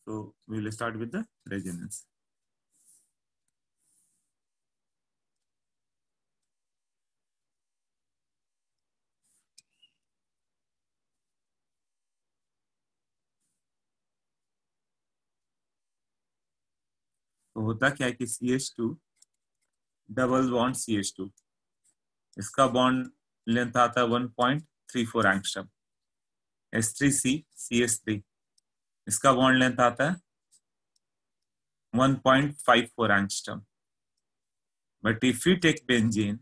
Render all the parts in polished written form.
So we will start with the resonance. तो होता क्या है कि CH2 डबल बॉन्ड CH2, इसका बॉन्ड लेंथ आता है 1.34 एंगस्ट्रम। H3C CH3, इसका बॉन्ड लेंथ आता है 1.54 angstrom. But if you take benzene,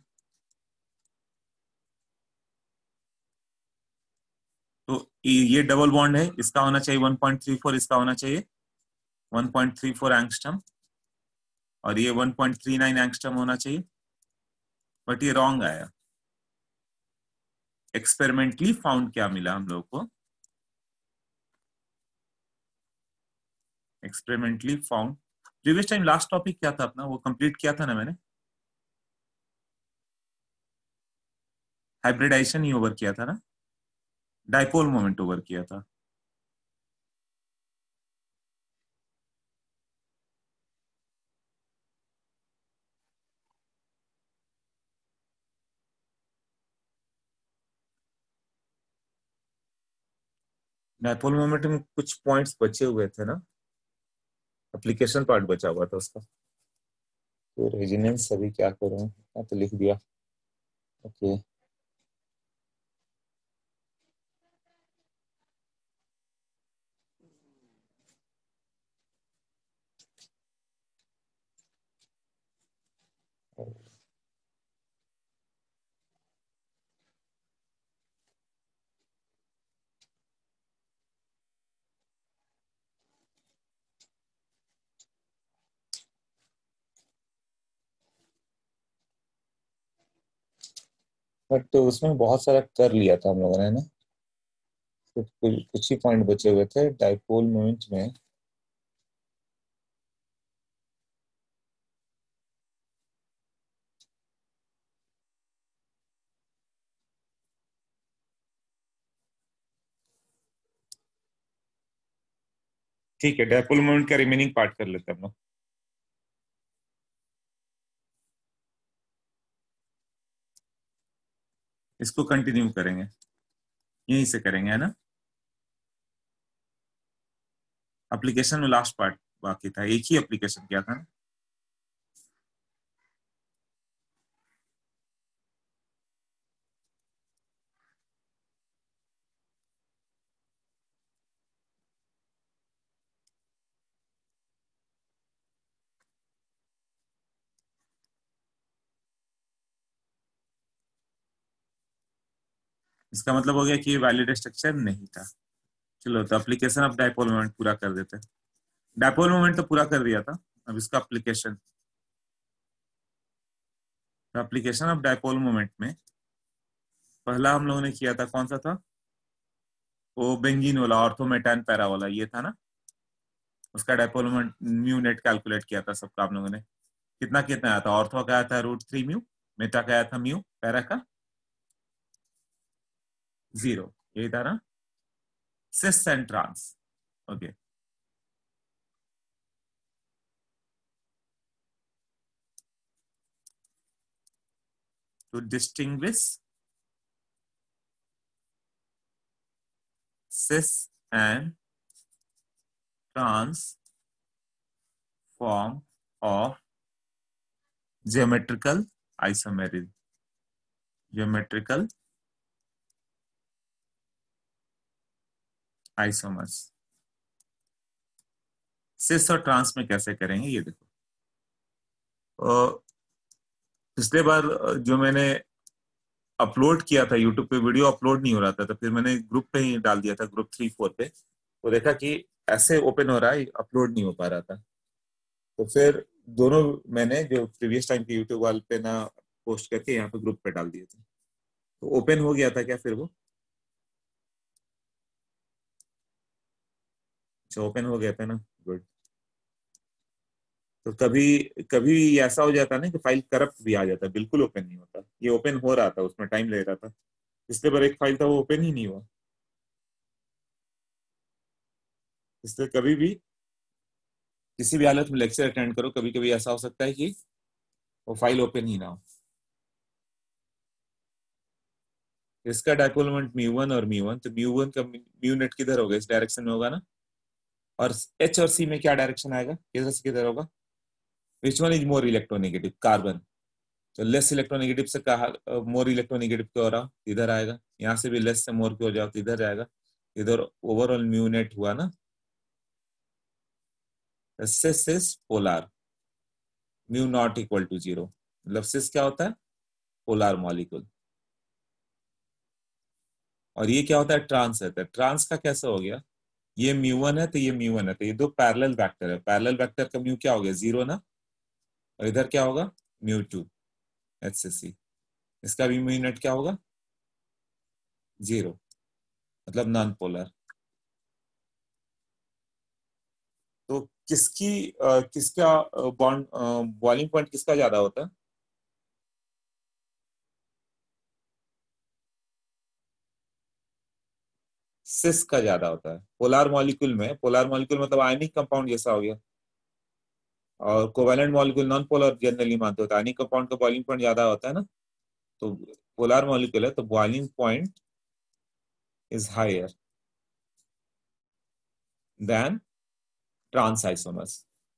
तो ये डबल बॉन्ड है, इसका होना चाहिए 1.34, इसका होना चाहिए 1.34 एंगस्ट्रम, और ये 1.39 एंगस्ट्रम होना चाहिए, बट ये रॉन्ग आया। एक्सपेरिमेंटली फाउंड क्या मिला हम लोग को? Experimentally found, previous time last topic क्या था अपना, वो कंप्लीट किया था ना मैंने? हाइब्रिडाइजेशन ही ओवर किया था ना, डाइपोल मोमेंट ओवर किया था। डाइपोल मोमेंट में कुछ पॉइंट्स बचे हुए थे ना, एप्लीकेशन पार्ट बचा हुआ था उसका। तो रेजोनेंस अभी क्या करूं, तो लिख दिया। ओके, बट तो उसमें बहुत सारा कर लिया था हम लोगों ने ना, तो कुछ ही पॉइंट बचे हुए थे डाइपोल मोमेंट में। ठीक है, डाइपोल मोमेंट का रिमेनिंग पार्ट कर लेते हैं हम लोग। इसको कंटिन्यू करेंगे, यहीं से करेंगे, है ना? एप्लीकेशन में लास्ट पार्ट बाकी था, एक ही एप्लीकेशन किया था ना। इसका मतलब हो गया कि ये वैलिड स्ट्रक्चर नहीं था। चलो, तो एप्लीकेशन ऑफ डाइपोल मोमेंट पूरा कर देते हैं। डाइपोल मोमेंट तो पूरा कर दिया था, अब इसका application. Application of dipole moment में पहला हम लोगों ने किया था, कौन सा था? वो बेंजीन वाला, ऑर्थोमेटान पैरा वाला, ये था ना। उसका dipole moment mu net calculate किया था सबका हम लोगों ने। कितना कितना आया था? ऑर्थो का आया था √3 म्यू, मेटा का आया था म्यू, पैरा का 0, यही था ना। Cis and trans, okay. To distinguish cis and trans form of geometrical isomerism, geometrical isomers। cis और ट्रांस में कैसे करेंगे ये देखो। पिछले बार जो मैंने अपलोड किया था यूट्यूब पे, वीडियो अपलोड नहीं हो रहा था, तो फिर मैंने ग्रुप पे ही डाल दिया था, ग्रुप 3-4 पे। तो देखा कि ऐसे ओपन हो रहा है, अपलोड नहीं हो पा रहा था। तो फिर दोनों मैंने जो प्रीवियस टाइम के यूट्यूब वाले पे ना पोस्ट करके यहाँ पे ग्रुप पे डाल दिए थे, तो ओपन हो गया था क्या फिर वो? अच्छा, ओपन हो गया था ना, गुड। तो कभी कभी ऐसा हो जाता है ना कि फाइल करप्ट भी आ जाता है, बिल्कुल ओपन नहीं होता। ये ओपन हो रहा था, उसमें टाइम ले रहा था। पिछले बार एक फाइल था, वो ओपन ही नहीं हुआ। इसलिए कभी भी किसी भी हालत में लेक्चर अटेंड करो, कभी कभी ऐसा हो सकता है कि वो फाइल ओपन ही ना हो। इसका डायपोल मोमेंट म्यू वन और म्यू वन, तो म्यू वन का म्यू नेट किधर होगा, इस डायरेक्शन में होगा ना। और एच और सी में क्या डायरेक्शन आएगा, किधर से किधर होगा। Which one is more electronegative, carbon. तो लेस इलेक्ट्रोनेगेटिव से कहा मोर इलेक्ट्रोनेगेटिव क्यों हो रहा, इधर आएगा। यहाँ से भी लेस से मोर क्यों हो जाओ तो इधर जाएगा। इधर ओवरऑल म्यू नेट हुआ ना। Cis is polar, mu not equal to zero. मतलब सिस क्या होता है, पोलर मॉलिक्यूल। और ये क्या होता है, ट्रांस रहता है। ट्रांस का कैसे हो गया, ये म्यू वन है तो ये म्यू वन है, तो ये दो पैरेलल वेक्टर है। पैरेलल वेक्टर का म्यू क्या हो गया, जीरो ना। और इधर क्या होगा, म्यू टू, एच से सी। इसका भी म्यू नेट क्या होगा, जीरो, मतलब नॉन पोलर। तो किसकी किसका बॉन्ड बॉइलिंग पॉइंट किसका ज्यादा होता है। सिस का ज्यादा होता है पोलर मॉलिक्यूल में। पोलर मॉलिक्यूल मतलब आयनिक कंपाउंड जैसा हो गया। और covalent molecule non polar generally मानते होते हैं। आयनिक कंपाउंड का बॉइलिंग पॉइंट ज्यादा होता है ना। तो पोलर मॉलिक्यूल है तो boiling point is higher than trans isomers.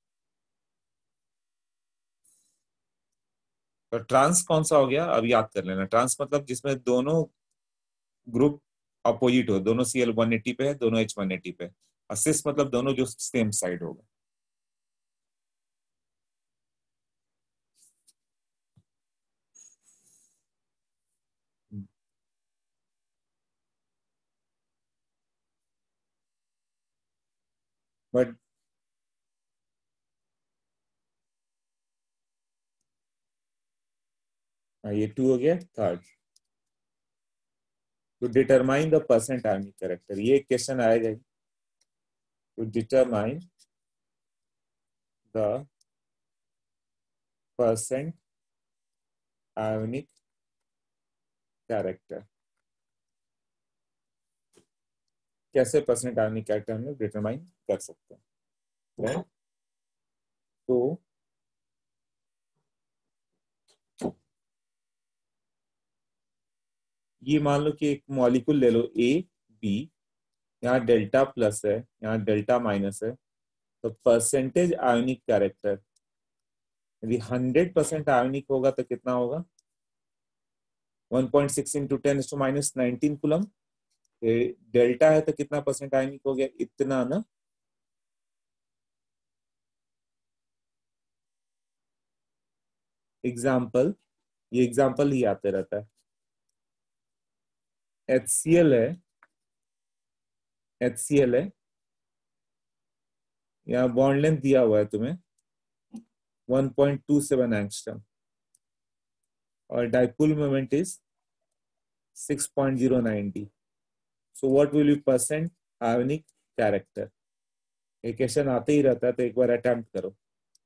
तो ट्रांस कौन सा हो गया, अब याद कर लेना। ट्रांस मतलब जिसमें दोनों ग्रुप अपोजिट हो, दोनों सीएल 180 पे है, दोनों एच 180 पे। और सिस मतलब दोनों जो सेम साइड होगा। बट ये टू हो गया third. To determine the percent army character, ये क्वेश्चन आएगा। To determine the percent ionic character. कैसे परसेंट आयोनिक कैरेक्टर हम लोग डिटरमाइन कर सकते हैं, right? तो ये मान लो कि एक मॉलिक्यूल ले लो ए बी, यहाँ डेल्टा प्लस है, यहाँ डेल्टा माइनस है। तो परसेंटेज आयोनिक कैरेक्टर यदि 100% आयोनिक होगा तो कितना होगा, 1.6 इंटू 10⁻19 कूलम। डेल्टा है तो कितना परसेंट आयोनिक हो गया, इतना ना। एग्जाम्पल, ये एग्जाम्पल ही आते रहता है। HCl है, HCl है, यहाँ बॉन्ड लेंथ दिया हुआ है तुम्हें 1.27 एंगस्ट्रम। और dipole moment is 6.090। So what will be percent ionic character. ये क्वेश्चन आते ही रहता है तो एक बार अटेम्प्ट करो।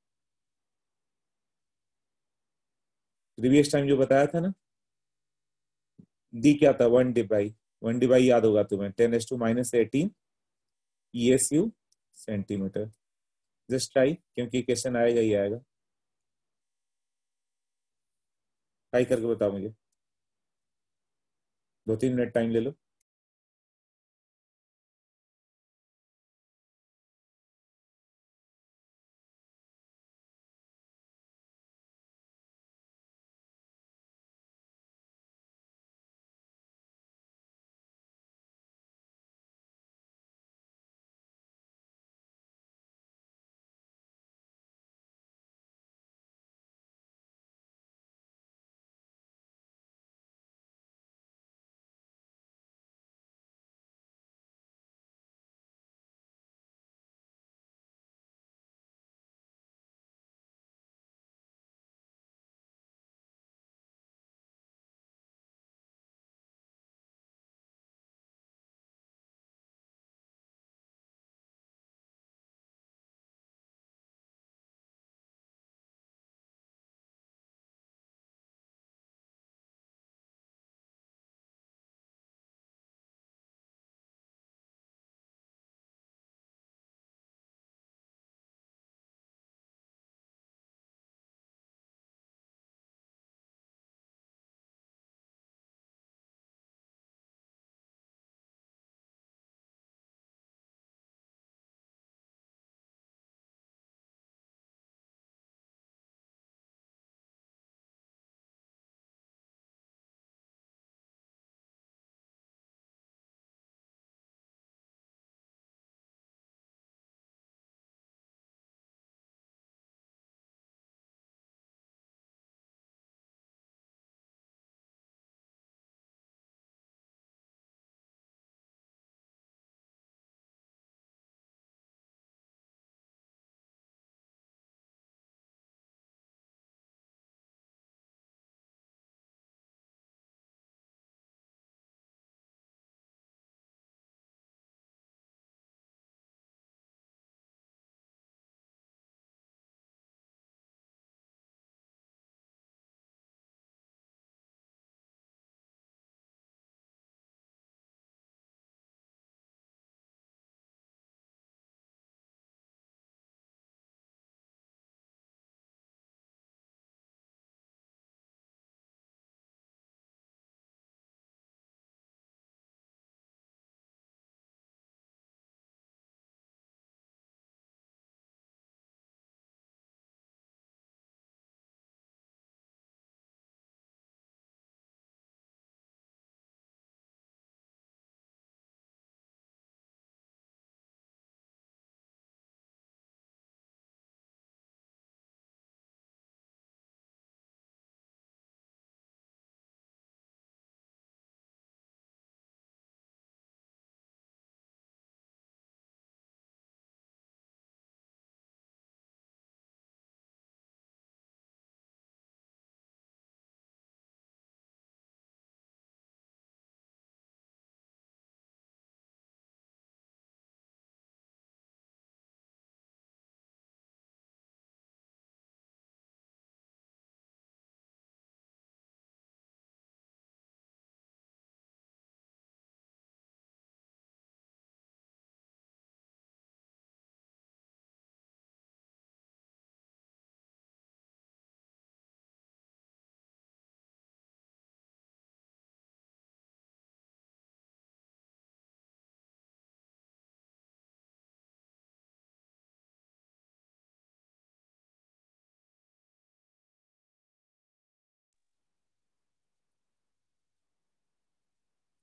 प्रीवियस टाइम जो बताया था ना, डी क्या था, 1 डिबाई। 1 डिबाई याद होगा तुम्हें, 10⁻−18 ESU सेंटीमीटर। जस्ट ट्राई, क्योंकि क्वेश्चन आएगा ही आएगा। ट्राई करके बताओ मुझे, 2-3 मिनट टाइम ले लो।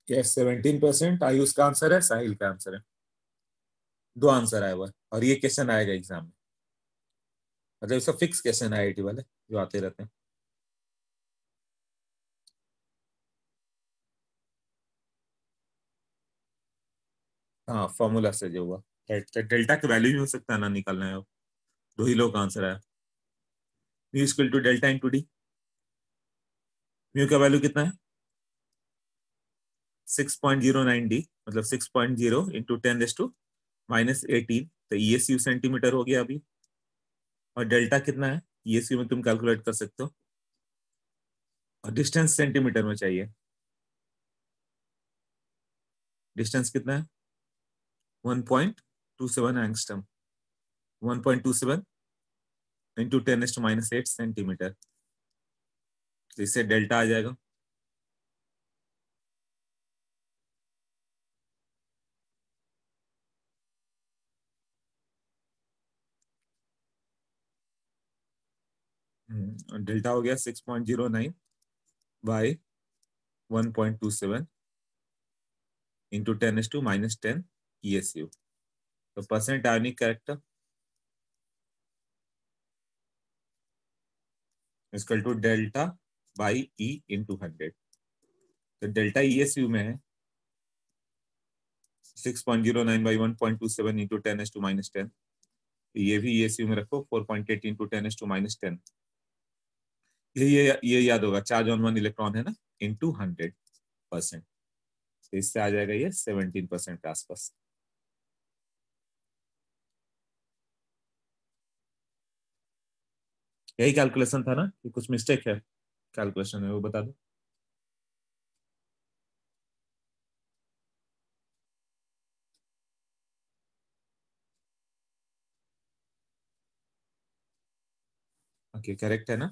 यस 17%। आयुष का आंसर है, साहिल का आंसर है। दो आंसर आया हुआ है और ये क्वेश्चन आएगा एग्जाम में, मतलब इसका फिक्स क्वेश्चन है आईआईटी वाले जो आते रहते हैं। हाँ फॉर्मूला से जो हुआ, डेल्टा की वैल्यू भी हो सकता है ना, निकालना है अब। दो ही लोग का आंसर आया। Mu equal to delta into D. Mu का वैल्यू कितना है? 6.09 डी, मतलब 6.0 इंटू 10⁻⁻18। तो ईएसयू सेंटीमीटर हो गया अभी। और डेल्टा कितना है ईएसयू में, तुम कैलकुलेट कर सकते हो। और डिस्टेंस सेंटीमीटर में चाहिए। डिस्टेंस कितना है? 1.27 एंगस्ट्रम। 1.27 इंटू 10⁻⁸ तो इससे डेल्टा आ जाएगा। और डेल्टा हो गया 6.09 बाई 1.27 इंटू 10⁻⁻10 ईएसयू। तो percent ionic character equal to delta by e into 100। तो डेल्टा ईएसयू में है 6.09 बाई 1.27 इंटू 10⁻⁻10। ये भी ईएसयू में रखो 4.8 इंटू 10⁻⁻10। ये याद होगा, चार्ज ऑन वन इलेक्ट्रॉन है ना, इंटू 100%। तो इससे आ जाएगा ये 17% के आसपास। यही कैलकुलेशन था ना, कि कुछ मिस्टेक है कैलकुलेशन में, वो बता दो। ओके करेक्ट है ना।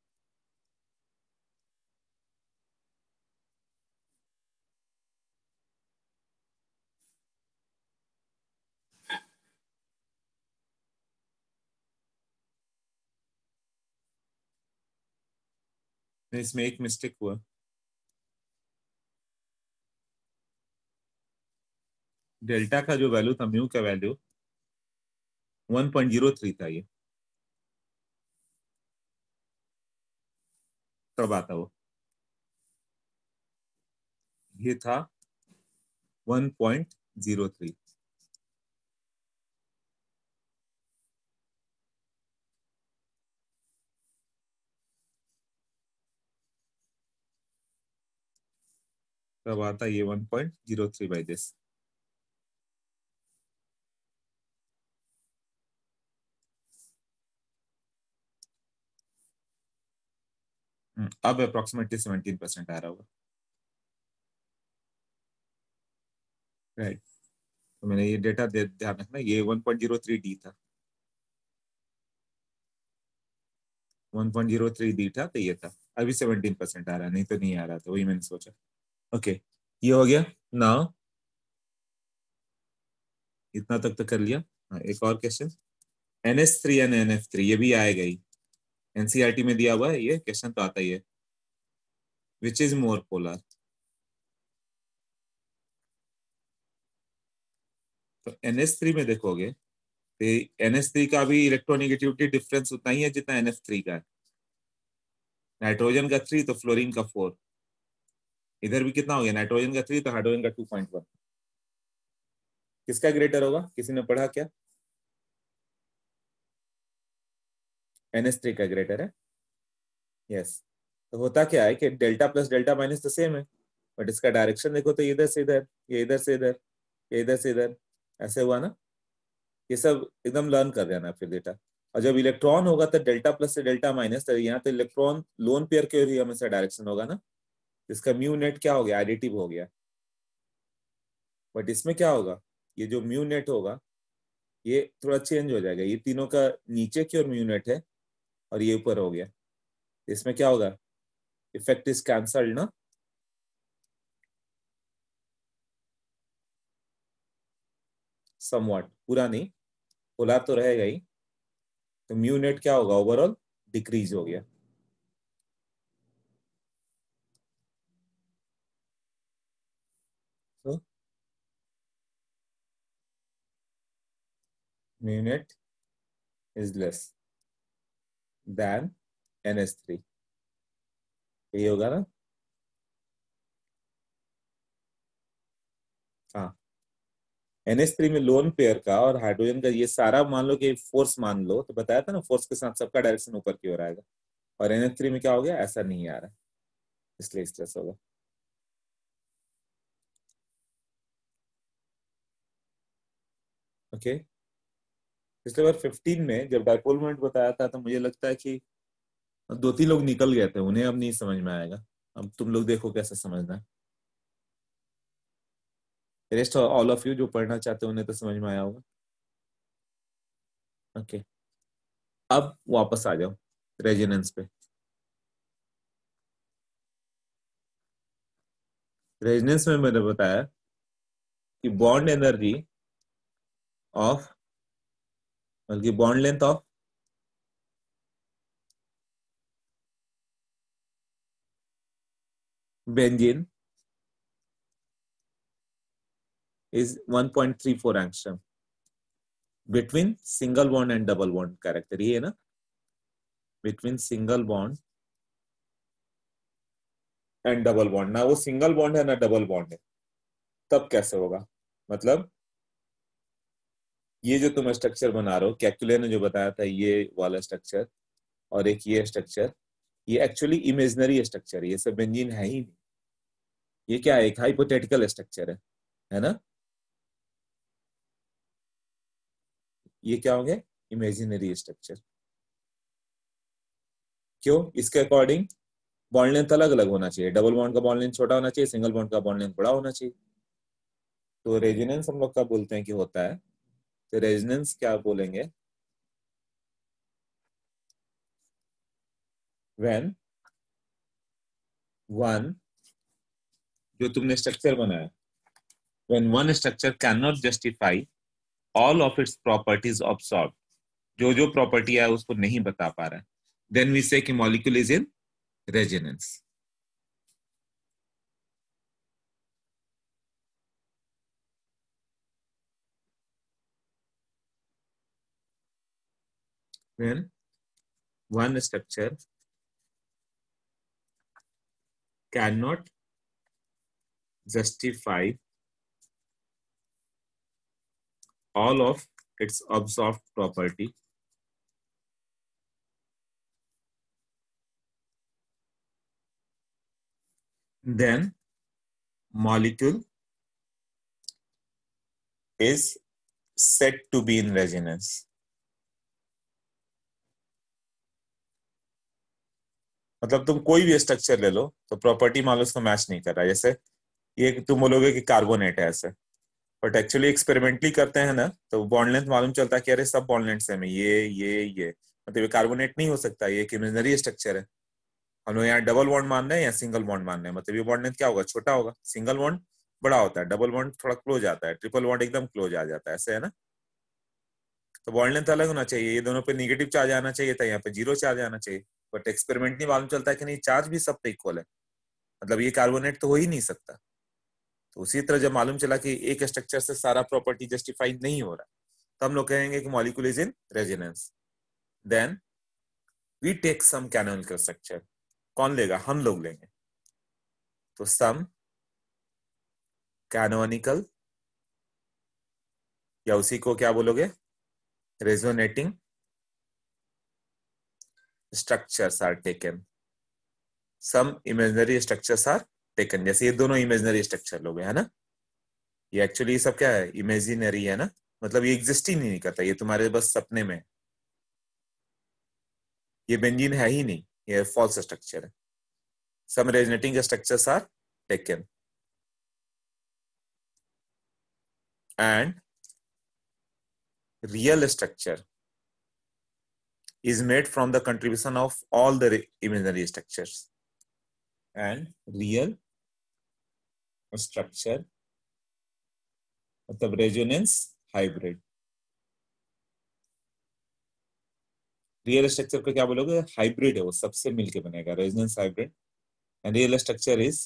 इसमें एक मिस्टेक हुआ। डेल्टा का जो वैल्यू था, म्यू का वैल्यू 1.03 था। ये कब आता वो? ये था 1.03। तब आता ये 1.03 बाई दिस। अब अप्रोक्सीमेटली 17% आ रहा होगा। राइट। तो मैंने ये डेटा ध्यान रखना, ये 1.03 डी था। 1.03 डी था, तो ये था। अभी 17% आ रहा है, नहीं तो नहीं आ रहा था, वही मैंने सोचा। ओके ये हो गया ना। इतना तक तो कर लिया। हाँ एक और क्वेश्चन। NH3 एंड NF3 ये भी आएगा ही, एनसीईआरटी में दिया हुआ है, ये क्वेश्चन तो आता ही है। Which is more polar? तो NH3 में देखोगे तो NH3 का भी इलेक्ट्रोनेगेटिविटी डिफरेंस उतना ही है जितना NF3 का है। नाइट्रोजन का 3 तो फ्लोरीन का 4। इधर भी कितना हो गया, नाइट्रोजन का 3 तो हाइड्रोजन का 2.1। किसका ग्रेटर होगा, किसी ने पढ़ा क्या? NH3 का ग्रेटर है। यस। तो होता क्या है कि डेल्टा प्लस डेल्टा माइनस तो सेम है, बट इसका डायरेक्शन देखो तो इधर से इधर, ये इधर से इधर, ये इधर से इधर, ऐसे हुआ ना। ये सब एकदम लर्न कर देना फिर डेटा। और जब इलेक्ट्रॉन होगा तो डेल्टा प्लस से डेल्टा माइनस, तो यहाँ तो इलेक्ट्रॉन लोन पेयर के ही हमेशा डायरेक्शन होगा ना। इसका म्यू नेट क्या हो गया, एडिटिव हो गया। बट इसमें क्या होगा, ये जो म्यू नेट होगा ये थोड़ा चेंज हो जाएगा। ये तीनों का नीचे की ओर म्यू नेट है और ये ऊपर हो गया। इसमें क्या होगा, इफेक्ट इज कैंसल्ड ना। समवॉट, पूरा नहीं, पोलर तो रहेगा ही। तो म्यू नेट क्या होगा, ओवरऑल डिक्रीज हो गया। म्यूनेट इज लेस देन NH3, यही होगा ना? हाँ, NH3 में लोन पेयर का और हाइड्रोजन का ये सारा मान लो कि फोर्स मान लो, तो बताया था ना फोर्स के साथ सबका डायरेक्शन ऊपर की ओर आएगा, और NH3 में क्या हो गया, ऐसा नहीं आ रहा, इसलिए स्ट्रेस होगा। ओके, पिछले बार 15 में जब डायपोल मोमेंट बताया था तो मुझे लगता है कि 2-3 लोग निकल गए थे, उन्हें अब नहीं समझ में आएगा। अब तुम लोग देखो कैसे समझना है। रेस्ट ऑल ऑफ यू जो पढ़ना चाहते हो उन्हें तो समझ में आया होगा। ओके, अब वापस आ जाओ रेजोनेंस पे। रेजोनेंस में मैंने बताया कि बॉन्ड एनर्जी ऑफ, बल्कि bond length of benzene is 1.34 angstrom between single bond and double bond character, ये है ना, between single bond and double bond. ना वो सिंगल बॉन्ड है ना डबल बॉन्ड है, तब कैसे होगा? मतलब ये जो तुम स्ट्रक्चर बना रहे हो, कैलकुले ने जो बताया था ये वाला स्ट्रक्चर और एक ये स्ट्रक्चर, ये एक्चुअली इमेजिनरी स्ट्रक्चर है, ये सब बेंजीन है ही नहीं। ये क्या है, एक हाइपोथेटिकल स्ट्रक्चर है ना? ये क्या होंगे, इमेजिनरी स्ट्रक्चर। क्यों? इसके अकॉर्डिंग बॉन्ड लेंथ अलग अलग होना चाहिए, डबल बॉन्ड का बॉन्ड लेंथ छोटा होना चाहिए, सिंगल बॉन्ड का बॉन्ड लेंथ बड़ा होना चाहिए। तो रेजोनेंस हम लोग क्या बोलते हैं कि होता है, तो रेजोनेंस क्या बोलेंगे, व्हेन वन, जो तुमने स्ट्रक्चर बनाया, when one structure can not justify all of its properties absorb, जो जो प्रॉपर्टी है उसको नहीं बता पा रहा है, देन वी से कि molecule is in resonance. When one structure cannot justify all of its observed property, then molecule is said to be in resonance. मतलब तुम कोई भी स्ट्रक्चर ले लो तो प्रॉपर्टी मान लो उसको मैच नहीं कर रहा है, जैसे ये तुम बोलोगे कि कार्बोनेट है ऐसे, बट एक्चुअली एक्सपेरिमेंटली करते हैं ना तो बॉन्ड लेंथ मालूम चलता है कि अरे सब बॉन्ड लेंथ सेम है, ये मतलब ये कार्बोनेट नहीं हो सकता, ये एक इमेजिनरी स्ट्रक्चर है। हम लोग यहाँ डबल बॉन्ड मान रहे हैं या सिंगल बॉन्ड मान रहे हैं, मतलब ये बॉन्ड लेंथ क्या होगा, छोटा होगा, सिंगल बॉन्ड बड़ा होता है, डबल बॉन्ड थोड़ा क्लोज आता है, ट्रिपल बॉन्ड एकदम क्लोज आ जाता है, ऐसे है ना? तो बॉन्ड लेंथ अलग होना चाहिए, ये दोनों पे निगेटिव चार्ज आना चाहिए था, यहाँ पे जीरो चार्ज आना चाहिए, बट एक्सपेरिमेंट नहीं मालूम चलता है कि नहीं चार्ज भी सब पे इक्वल है, मतलब ये कार्बोनेट तो हो ही नहीं सकता। तो उसी तरह जब मालूम चला कि एक स्ट्रक्चर से सारा प्रॉपर्टी जस्टिफाई नहीं हो रहा, तो हम लोग कहेंगे कि molecule is in resonance, then we take some canonical structure. कौन लेगा? हम लोग लेंगे। तो सम कैनोनिकल, या उसी को क्या बोलोगे, resonating structures are taken, some imaginary structures are taken, जैसे ये दोनों इमेजिनरी स्ट्रक्चर लोग है ना, ये एक्चुअली सब क्या है, इमेजिनरी है ना, मतलब ये एग्जिस्ट ही नहीं करता, ये तुम्हारे बस सपने में है, ये बेंजीन है ही नहीं, ये फॉल्स स्ट्रक्चर है। Some resonating structures are taken and real structure is made from the contribution of all the imaginary structures, and real structure मतलब रेजोनेंस हाइब्रिड। रियल स्ट्रक्चर को क्या बोलोगे, हाइब्रिड है, वो सबसे मिलके बनेगा, resonance hybrid. And real structure is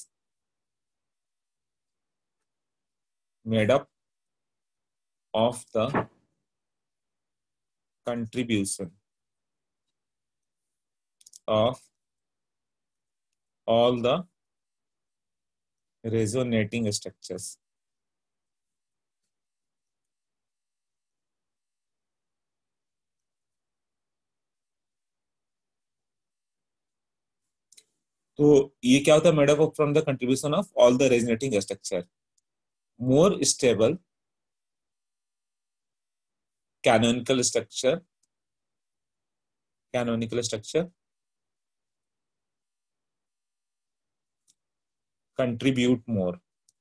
made up of the contribution of all the resonating structures. तो ये क्या होता है? Made up from the contribution of all the resonating structure, more stable canonical structure contribute more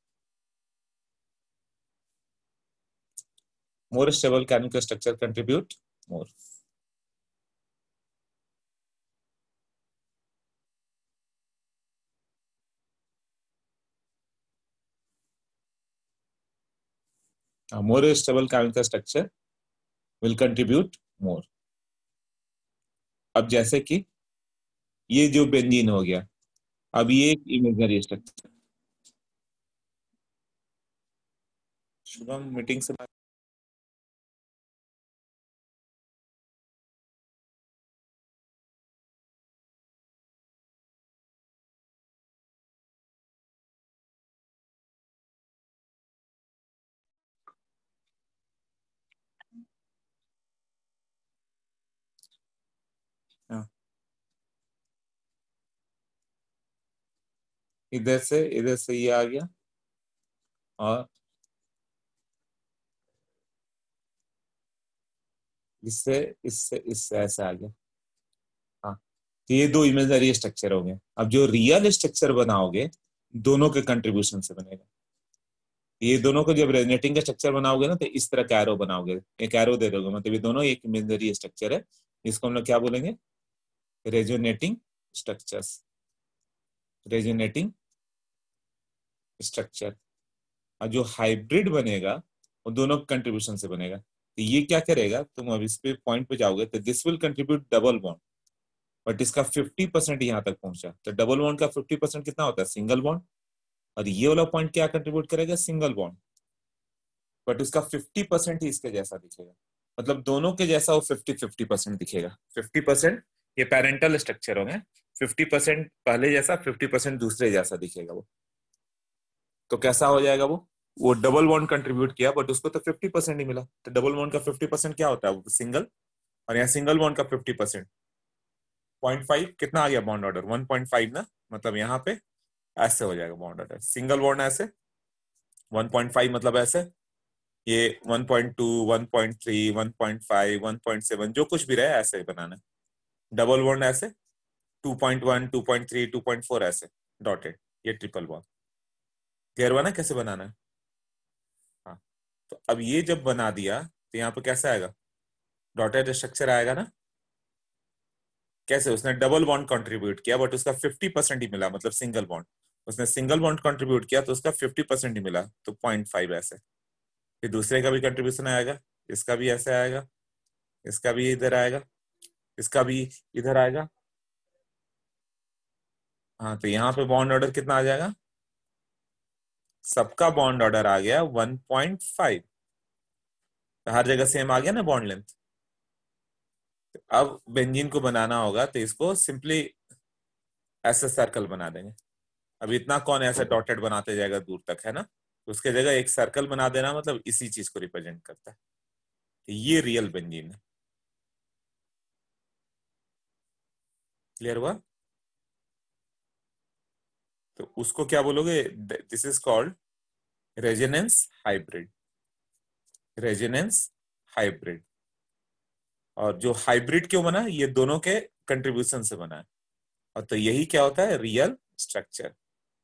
stable canonical structure contribute more. More stable canonical structure will contribute more. अब जैसे कि ये जो बेंजीन हो गया, अब ये एक इमेजिनरी स्ट्रक्चर। शुभम मीटिंग से इधर से ये आ गया और इससे इससे ऐसा आ गया। हाँ, तो ये दो इमेजिनरी स्ट्रक्चर हो गए। अब जो रियल स्ट्रक्चर बनाओगे दोनों के कंट्रीब्यूशन से बनेगा। ये दोनों को जब रेजोनेटिंग का स्ट्रक्चर बनाओगे ना, तो इस तरह का एरो बनाओगे, एक एरो दे दोगे, मतलब ये दोनों एक इमेजिनरी स्ट्रक्चर है। इसको हम लोग क्या बोलेंगे? Resonating structures, resonating structure. और जो हाइब्रिड बनेगा वो दोनों कंट्रीब्यूशन से बनेगा। तो ये क्या करेगा, तुम अब इस पे पॉइंट पे जाओगे तो this will contribute double bond, but इसका 50% यहाँ तक पहुंचा। तो डबल बॉन्ड का 50% कितना होता है? Single bond. और ये वाला पॉइंट क्या कंट्रीब्यूट करेगा? सिंगल बॉन्ड, बट उसका 50% ही इसके जैसा दिखेगा। मतलब दोनों के जैसा वो 50-50% दिखेगा। 50% ये पेरेंटल स्ट्रक्चर होंगे, 50% पहले जैसा, 50% दूसरे जैसा दिखेगा वो। तो कैसा हो जाएगा वो डबल बॉन्ड कंट्रीब्यूट किया बट उसको तो 50% ही मिला। तो डबल बॉन्ड का 50% क्या होता है? वो सिंगल। और यहाँ सिंगल बॉन्ड का 50% 0.5 कितना आ गया बॉन्ड ऑर्डर? 1.5 ना। मतलब यहाँ पे ऐसे हो जाएगा बॉन्ड ऑर्डर। सिंगल बॉन्ड ऐसे, 1.5 मतलब ऐसे, ये 1.2, 1.3, 1.5, 1.7 जो कुछ भी रहे ऐसे बनाना। डबल बॉन्ड ऐसे 2.1, 2.3, 2.4 ऐसे डॉटेड, ये ट्रिपल बॉन्ड। क्लियर हुआ ना कैसे बनाना है? हाँ, तो अब ये जब बना दिया तो यहाँ पे कैसे आएगा? डॉटेड स्ट्रक्चर आएगा ना। कैसे? उसने डबल बॉन्ड कंट्रीब्यूट किया बट उसका 50% ही मिला, मतलब सिंगल बॉन्ड। उसने सिंगल बॉन्ड कंट्रीब्यूट किया तो उसका 50% ही मिला, तो 0.5 ऐसे। फिर दूसरे का भी कंट्रीब्यूशन आएगा, इसका भी ऐसे आएगा, इसका भी इधर आएगा, इसका भी इधर आएगा। हाँ, तो यहाँ पे बॉन्ड ऑर्डर कितना आ जाएगा? सबका बॉन्ड ऑर्डर आ गया 1.5। तो हर जगह सेम आ गया ना बॉन्ड लेंथ। अब बेंजीन को बनाना होगा तो इसको सिंपली ऐसे सर्कल बना देंगे। अब इतना कौन ऐसे डॉटेड बनाते जाएगा दूर तक, है ना। तो उसके जगह एक सर्कल बना देना, मतलब इसी चीज को रिप्रेजेंट करता है। तो ये रियल बेंजीन है। क्लियर हुआ? तो उसको क्या बोलोगे? This is called resonance hybrid. Resonance hybrid. और जो हाइब्रिड क्यों बना? ये दोनों के कंट्रीब्यूशन से बना है। और तो यही क्या होता है? Real structure.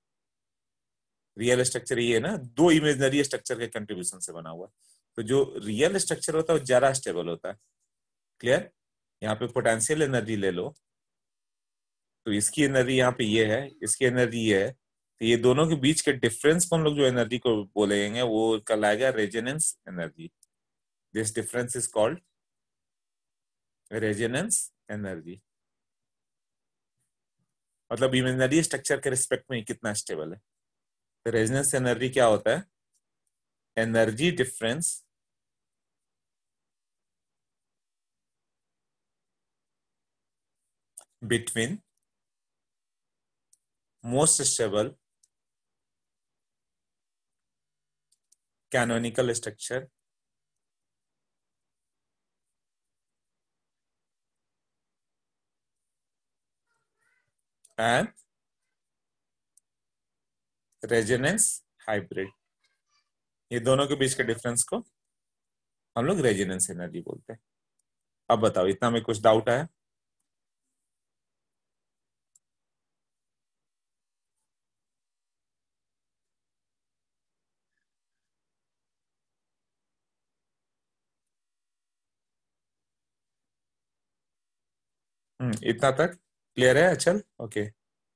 रियल स्ट्रक्चर ये है ना, दो इमेजिनरी स्ट्रक्चर के कंट्रीब्यूशन से बना हुआ। तो जो रियल स्ट्रक्चर होता है वो ज्यादा स्टेबल होता है। क्लियर? यहाँ पे पोटेंशियल एनर्जी ले लो, तो इसकी एनर्जी यहाँ पे ये है, इसकी एनर्जी ये है। तो ये दोनों के बीच के डिफरेंस को हम लोग जो एनर्जी को बोलेंगे वो कल आएगा resonance energy. This difference is called resonance energy. मतलब इमेजिनरी स्ट्रक्चर के रिस्पेक्ट में कितना स्टेबल है। तो रेजोनेंस एनर्जी क्या होता है? Energy difference between most stable canonical structure and resonance hybrid. ये दोनों के बीच के डिफरेंस को हम लोग रेजोनेंस एनर्जी बोलते हैं। अब बताओ, इतना में कुछ डाउट है? इतना तक क्लियर है? अचल ओके।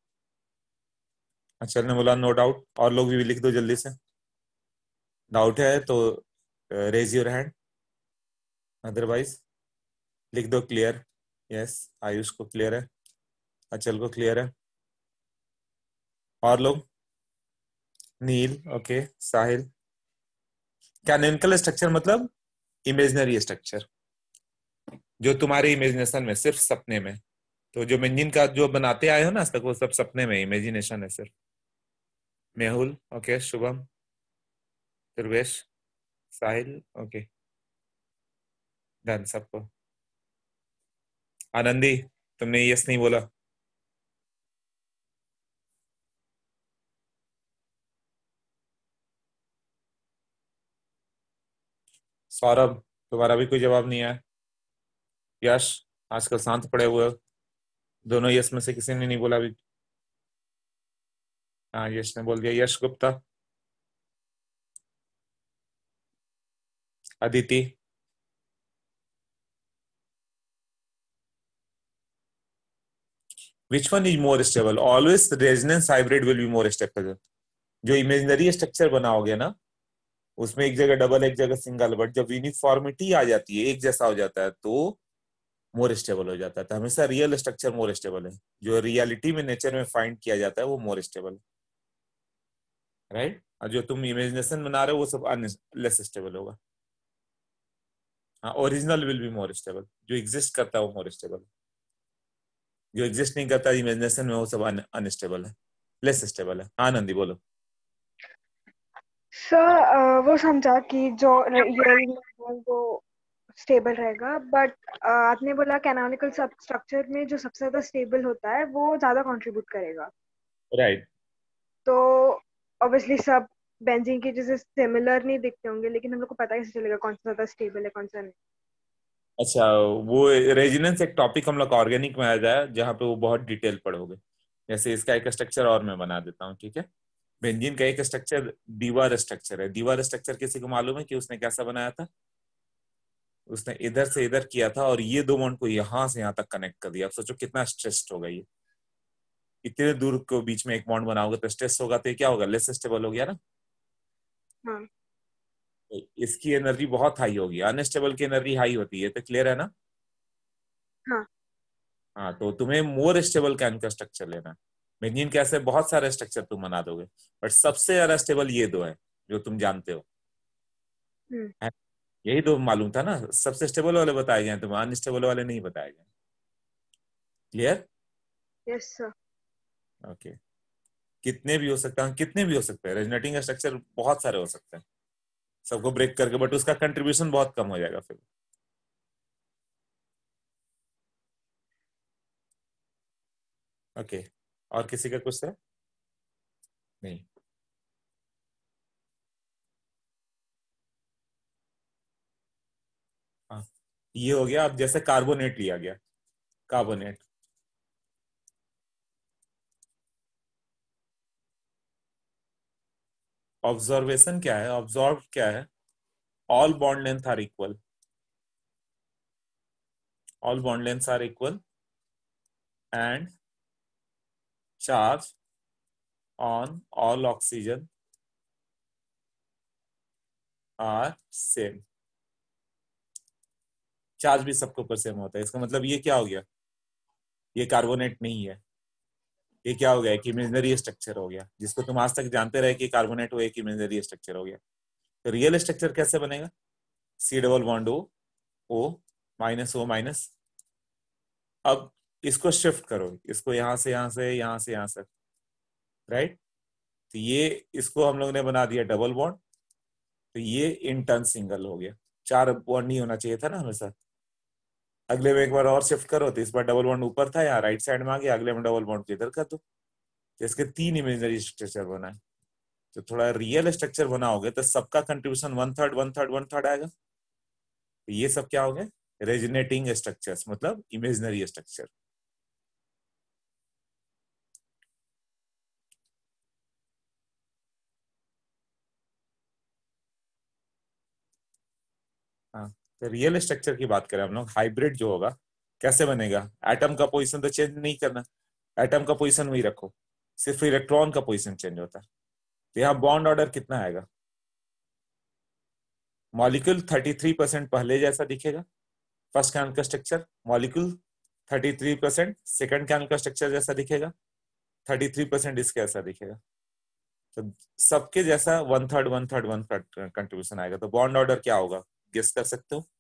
अचल ने बोला नो डाउट। और लोग भी लिख दो जल्दी से। डाउट है तो रेज योर हैंड, अदरवाइज लिख दो क्लियर। यस, आयुष को क्लियर है, अचल को क्लियर है। और लोग? Neel okay, Sahil. Canonical structure मतलब इमेजिनरी स्ट्रक्चर, जो तुम्हारे इमेजिनेशन में, सिर्फ सपने में। तो जो मंजिन का जो बनाते आए हो ना आज तक, वो सब सपने में, इमेजिनेशन है सिर्फ। Mehul okay, Shubham, Durvesh, Sahil okay, done सबको। आनंदी, तुमने यस नहीं बोला। सौरभ, तुम्हारा भी कोई जवाब नहीं आया। यश, आजकल शांत पड़े हुए हो। दोनों यश में से किसी ने नहीं बोला अभी। हाँ, यश ने बोल दिया। Yash Gupta, Aditi, which one is more stable? Always resonance hybrid will be more stable. जो इमेजिनरी स्ट्रक्चर बनाओगे ना, उसमें एक जगह डबल एक जगह सिंगल, बट जब यूनिफॉर्मिटी आ जाती है, एक जैसा हो जाता है, तो मोर स्टेबल हो जाता है। तो हमेशा रियल स्ट्रक्चर मोर स्टेबल है। जो रियलिटी में नेचर में फाइंड किया जाता है वो मोर स्टेबल है, राइट? और जो तुम इमेजिनेशन बना रहे हो वो सब लेस स्टेबल होगा। हाँ, original will be more stable. जो एग्जिस्ट करता है वो मोर स्टेबल है। जो एग्जिस्ट नहीं करता इमेजिनेशन में, वो सब अनस्टेबल है, लेस स्टेबल है। आनंदी बोलो। सर वो समझा कि जो रियल वो स्टेबल रहेगा, बट आपने बोला कैनोनिकल स्ट्रक्चर में जो सबसे ज्यादा स्टेबल होता है वो ज्यादा कंट्रीब्यूट करेगा। राइट। तो ऑब्वियसली सब बेंजीन के जैसे सिमिलर नहीं दिखते होंगे, लेकिन हम लोग को पता कैसे चलेगा कौन सा ज्यादा स्टेबल है कौन सा नहीं? अच्छा, वो रेजिनेंस एक टॉपिक हम लोग ऑर्गेनिक में आ जाए, जहाँ पे वो बहुत डिटेल पढ़ोगे। जैसे इसका एक स्ट्रक्चर और मैं बना देता हूँ, ठीक है? बेंजीन का एक स्ट्रक्चर दीवार स्ट्रक्चर है। दीवार स्ट्रक्चर किसी को मालूम है कि उसने कैसा बनाया था? उसने इधर से इधर किया था और ये दो बॉन्ड को यहां से यहां तक कनेक्ट कर दिया। अब सोचो कितना स्ट्रेस्ड होगा ये। इतने दूर को बीच में एक बॉन्ड बनाओगे तो स्ट्रेस होगा, तो ये क्या होगा? लेस स्टेबल हो गया ना। हाँ। तो इसकी एनर्जी बहुत हाई होगी, अनस्टेबल की एनर्जी हाई होती है। तो क्लियर है ना? हाँ। हाँ, तो तुम्हें मोर स्टेबल कैन का स्ट्रक्चर लेना है। बेंजीन के ऐसे बहुत सारे स्ट्रक्चर तुम बना दोगे, बट सबसे ज्यादा स्टेबल ये दो है जो तुम जानते हो। हम्म। है? यही दो मालूम था ना, सबसे स्टेबल वाले बताए गए, तुम्हें अनस्टेबल वाले नहीं बताए गए। क्लियर? Yes sir. ओके। कितने भी हो सकता है, कितने भी हो सकते हैं रेजोनेटिंग स्ट्रक्चर, बहुत सारे हो सकते हैं सबको ब्रेक करके, बट उसका कंट्रीब्यूशन बहुत कम हो जाएगा फिर। ओके। और किसी का कुछ है? नहीं। हाँ, ये हो गया। अब जैसे कार्बोनेट लिया गया, कार्बोनेट, ऑब्जर्वेशन क्या है? ऑब्जॉर्व क्या है? All bond length are equal. All bond length are equal and charge on all oxygen are same. चार्ज भी सबके ऊपर सेम होता है। इसका मतलब ये क्या हो गया? ये कार्बोनेट नहीं है। ये क्या हो गया? एक इमेजिनरी स्ट्रक्चर हो गया, जिसको तुम आज तक जानते रहे कि कार्बोनेट वो एक इमेजिनरी स्ट्रक्चर हो गया। तो रियल स्ट्रक्चर कैसे बनेगा? C double bond O, O minus O minus. अब इसको शिफ्ट करो, इसको यहां से यहां से यहां से यहां से, राइट। तो ये इसको हम लोग ने बना दिया डबल बॉन्ड, तो ये इन टर्न सिंगल हो गया। 4 बॉन्ड नहीं होना चाहिए था ना हमेशा। अगले में एक बार और शिफ्ट करो, तो इस बार डबल बॉन्ड ऊपर था, यहाँ राइट साइड में आ गया, अगले में डबल बॉन्ड इधर कर दो, तो इसके 3 इमेजनरी स्ट्रक्चर बना है। तो थोड़ा रियल स्ट्रक्चर बनाओगे तो सबका कंट्रीब्यूशन 1/3 1/3 1/3 आएगा। तो ये सब क्या हो गए, रेजोनेटिंग स्ट्रक्चर्स, मतलब इमेजनरी स्ट्रक्चर। हाँ, तो रियल स्ट्रक्चर की बात करें हम लोग, हाइब्रिड जो होगा कैसे बनेगा, एटम का पोजीशन तो चेंज नहीं करना, एटम का पोजीशन वही रखो, सिर्फ इलेक्ट्रॉन का पोजीशन चेंज होता है। तो यहाँ बॉन्ड ऑर्डर कितना आएगा, मॉलिक्यूल 33% पहले जैसा दिखेगा, first chemical structure, molecule 33% second chemical structure जैसा दिखेगा, 33% इसके ऐसा दिखेगा। तो सबके जैसा 1/3 1/3 1/3 कंट्रीब्यूशन आएगा। तो बॉन्ड ऑर्डर क्या होगा, गेस कर सकते हो।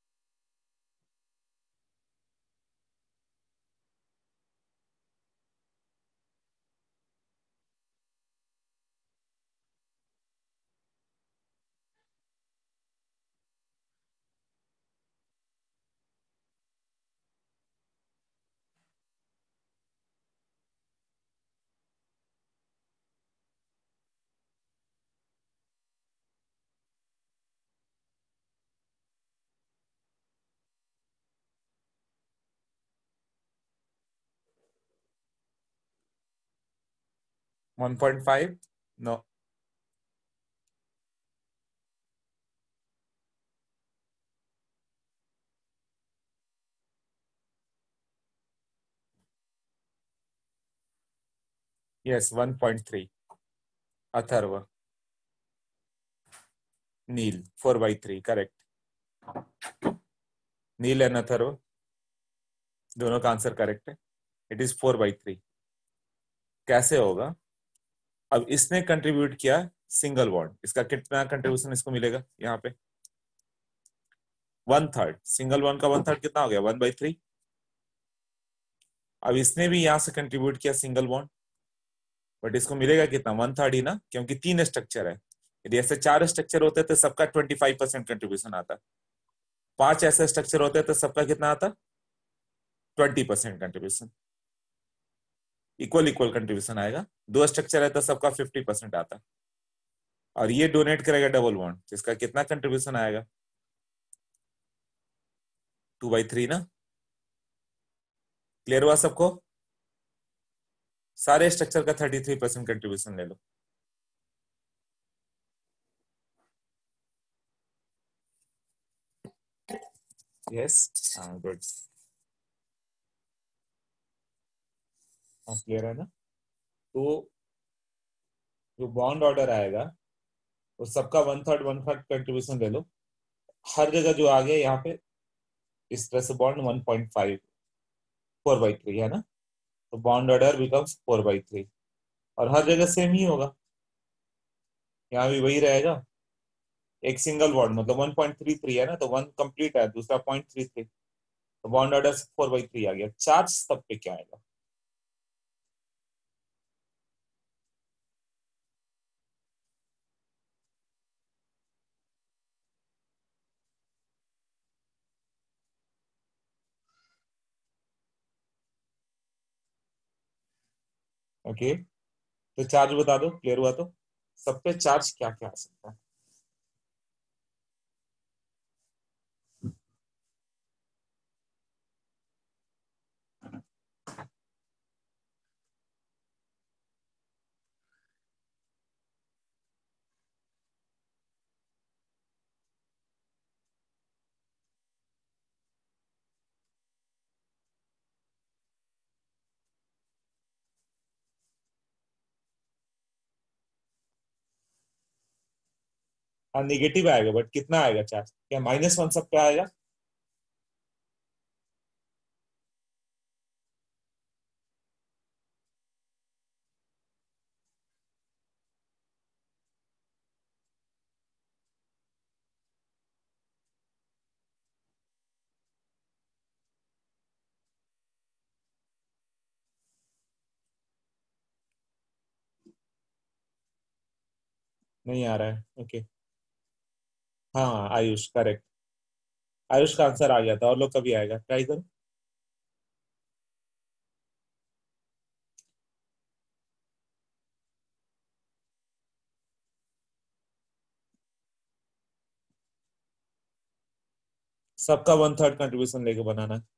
1.5, no, yes 1.3, Atharva, Neel 4/3, correct. Neel and Atharva दोनों का आंसर करेक्ट है, इट इज 4/3। कैसे होगा, अब इसने कंट्रीब्यूट किया सिंगल बॉन्ड, इसका कितना कंट्रीब्यूशन इसको मिलेगा, यहाँ पे 1/3, सिंगल बॉन्ड का 1/3 कितना हो गया, 1/3। अब इसने भी यहां से कंट्रीब्यूट किया सिंगल बॉन्ड, बट इसको मिलेगा कितना, 1/3 ही ना, क्योंकि 3 स्ट्रक्चर है। यदि ऐसे 4 स्ट्रक्चर होते तो सबका 25% कंट्रीब्यूशन आता, 5 ऐसे स्ट्रक्चर होते तो सबका कितना आता, 20% कंट्रीब्यूशन, इक्वल इक्वल कंट्रीब्यूशन आएगा। 2 स्ट्रक्चर है तो सबका 50% आता, और ये डोनेट करेगा डबल बॉन्ड, जिसका कितना कंट्रीब्यूशन आएगा, 2/3 ना। क्लियर हुआ सबको, सारे स्ट्रक्चर का 33% कंट्रीब्यूशन ले लो। यस, हाँ गुड, क्लियर है ना। तो जो बॉन्ड ऑर्डर आएगा वो सबका 1/3 1/3 कंट्रीब्यूशन ले लो, हर जगह जो आ गया यहाँ पे इस तरह से बॉन्ड 1.5, 4/3 है ना, तो बॉन्ड ऑर्डर बिकम्स 4/3, और हर जगह सेम ही होगा, यहाँ भी वही रहेगा। एक सिंगल बॉन्ड मतलब 1.33 है ना, तो 1 कंप्लीट है, दूसरा 0.33, तो बॉन्ड ऑर्डर 4/3 आ गया। चार्ज सब पे क्या आएगा, ओके। तो चार्ज बता दो, क्लियर हुआ तो, सब पे चार्ज क्या क्या आ सकता है। हाँ निगेटिव आएगा, बट कितना आएगा चार्ज, क्या -1 सब पे आएगा। नहीं आ रहा है। ओके। हाँ आयुष करेक्ट। आयुष का आंसर आ गया था, और लोग कभी आएगा, ट्राई करो। सबका 1/3 कंट्रीब्यूशन लेके बनाना है।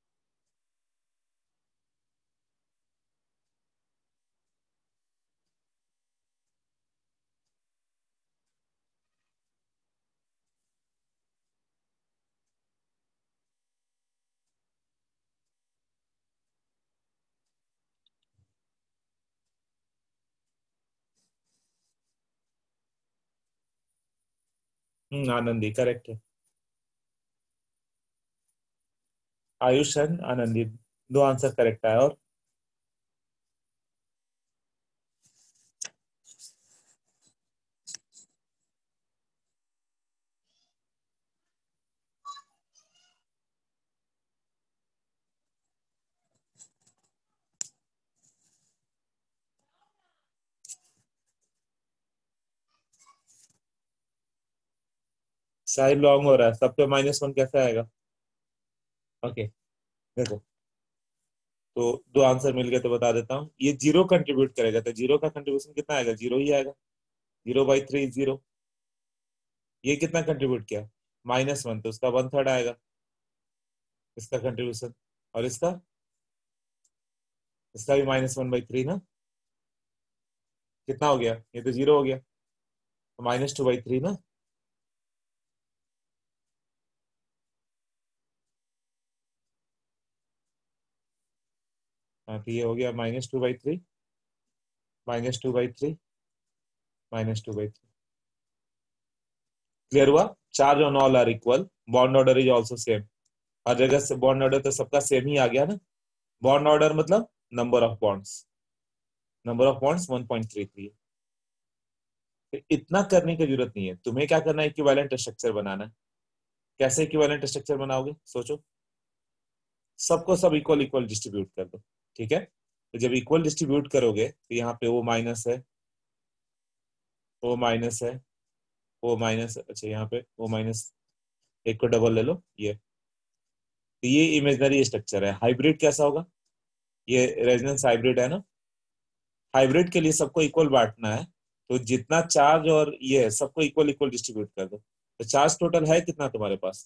आनंदी करेक्ट है। आयुष एंड आनंदी, दो आंसर करेक्ट है। और साइड लॉन्ग हो रहा है, सब पे -1 कैसे आएगा? ओके देखो, तो दो आंसर मिल गए, तो बता देता हूँ। ये जीरो कंट्रीब्यूट करेगा, तो जीरो का कंट्रीब्यूशन कितना आएगा? जीरो ही आएगा। 0/3 जीरो। ये कितना कंट्रीब्यूट किया? -1, तो उसका 1/3 आएगा इसका कंट्रीब्यूशन। और इसका, इसका भी -1/3 ना। कितना हो गया? ये तो जीरो हो गया, तो -2/3 ना। हाँ, तो ये हो गया -2/3, -2/3, -2/3। क्लियर हुआ? Charge on all are equal, bond order is also same. हर जगह से बॉन्ड ऑर्डर तो सबका सेम ही आ गया ना। बॉन्ड ऑर्डर मतलब number of bonds, number of bonds 1.33। तो इतना करने की जरूरत नहीं है। तुम्हें क्या करना है? इक्विवेलेंट स्ट्रक्चर बनाना है। कैसे इक्विवेलेंट स्ट्रक्चर बनाओगे, सोचो। सबको सब इक्वल इक्वल डिस्ट्रीब्यूट कर दो। ठीक है, तो जब इक्वल डिस्ट्रीब्यूट करोगे तो यहाँ पे ओ माइनस है, ओ माइनस है, ओ माइनस, अच्छा यहाँ पे ओ माइनस, एक को डबल ले लो ये। तो ये इमेजनरी स्ट्रक्चर है। हाइब्रिड कैसा होगा? ये रेजोनेंस हाइब्रिड है ना। हाइब्रिड के लिए सबको इक्वल बांटना है, तो जितना चार्ज और ये है सबको इक्वल इक्वल डिस्ट्रीब्यूट कर दो। तो चार्ज टोटल है कितना तुम्हारे पास?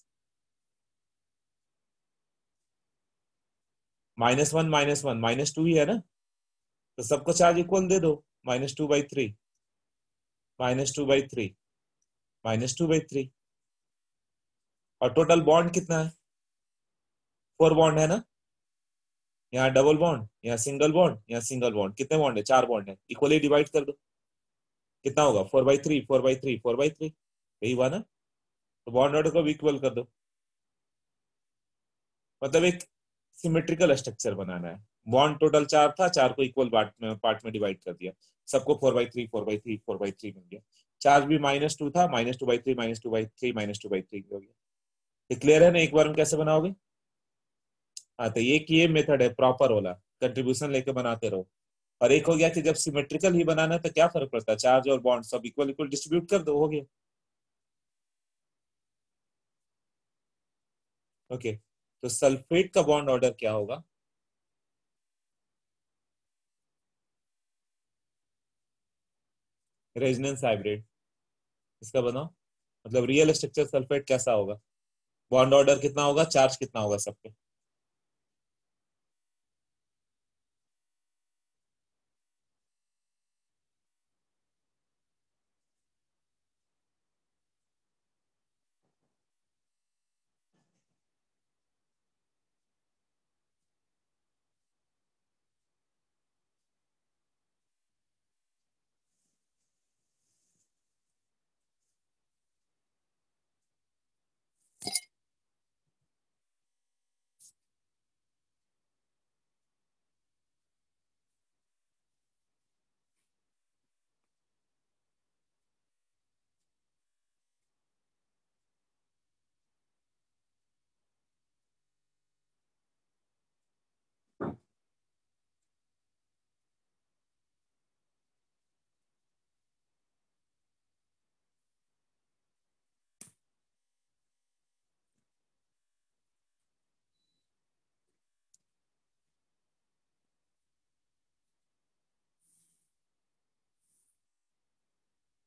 -1 -1 -2 ही है ना। तो सबको चार्ज इक्वल दे दो। -2/3, -2/3, -2/3। और टोटल बॉन्ड कितना है? 4 बॉन्ड है ना। यहाँ डबल बॉन्ड, यहाँ सिंगल बॉन्ड, यहाँ सिंगल बॉन्ड। कितने बॉन्ड है? 4 बॉन्ड है। इक्वली डिवाइड कर दो। कितना होगा? 4/3, 4/3, 4/3। यही हुआ ना। तो बॉन्ड ऑर्डर को भी इक्वल कर दो। मतलब एक सिमेट्रिकल स्ट्रक्चर बनाना है। बॉन्ड टोटल 4 था, 4 को इक्वल पार्ट में डिवाइड कर दिया। सबको 4/3, 4/3, 4/3 मिल गया। चार्ज भी -2 था, -2/3, -2/3, -2/3 हो गया। ये क्लियर है ना? एक बार में कैसे बनाओगे? हाँ, तो ये मेथड है प्रॉपर वाला, कंट्रीब्यूशन लेके बनाते रहो। और एक हो गया कि जब सिमेट्रिकल ही बनाना है तो क्या फर्क पड़ता है, चार्ज और बॉन्ड सब इक्वल इक्वल डिस्ट्रीब्यूट कर दो, हो गया। ओके, तो सल्फेट का बॉन्ड ऑर्डर क्या होगा? Resonance hybrid. इसका बनाओ। मतलब रियल स्ट्रक्चर सल्फेट कैसा होगा? बॉन्ड ऑर्डर कितना होगा, चार्ज कितना होगा सब पे?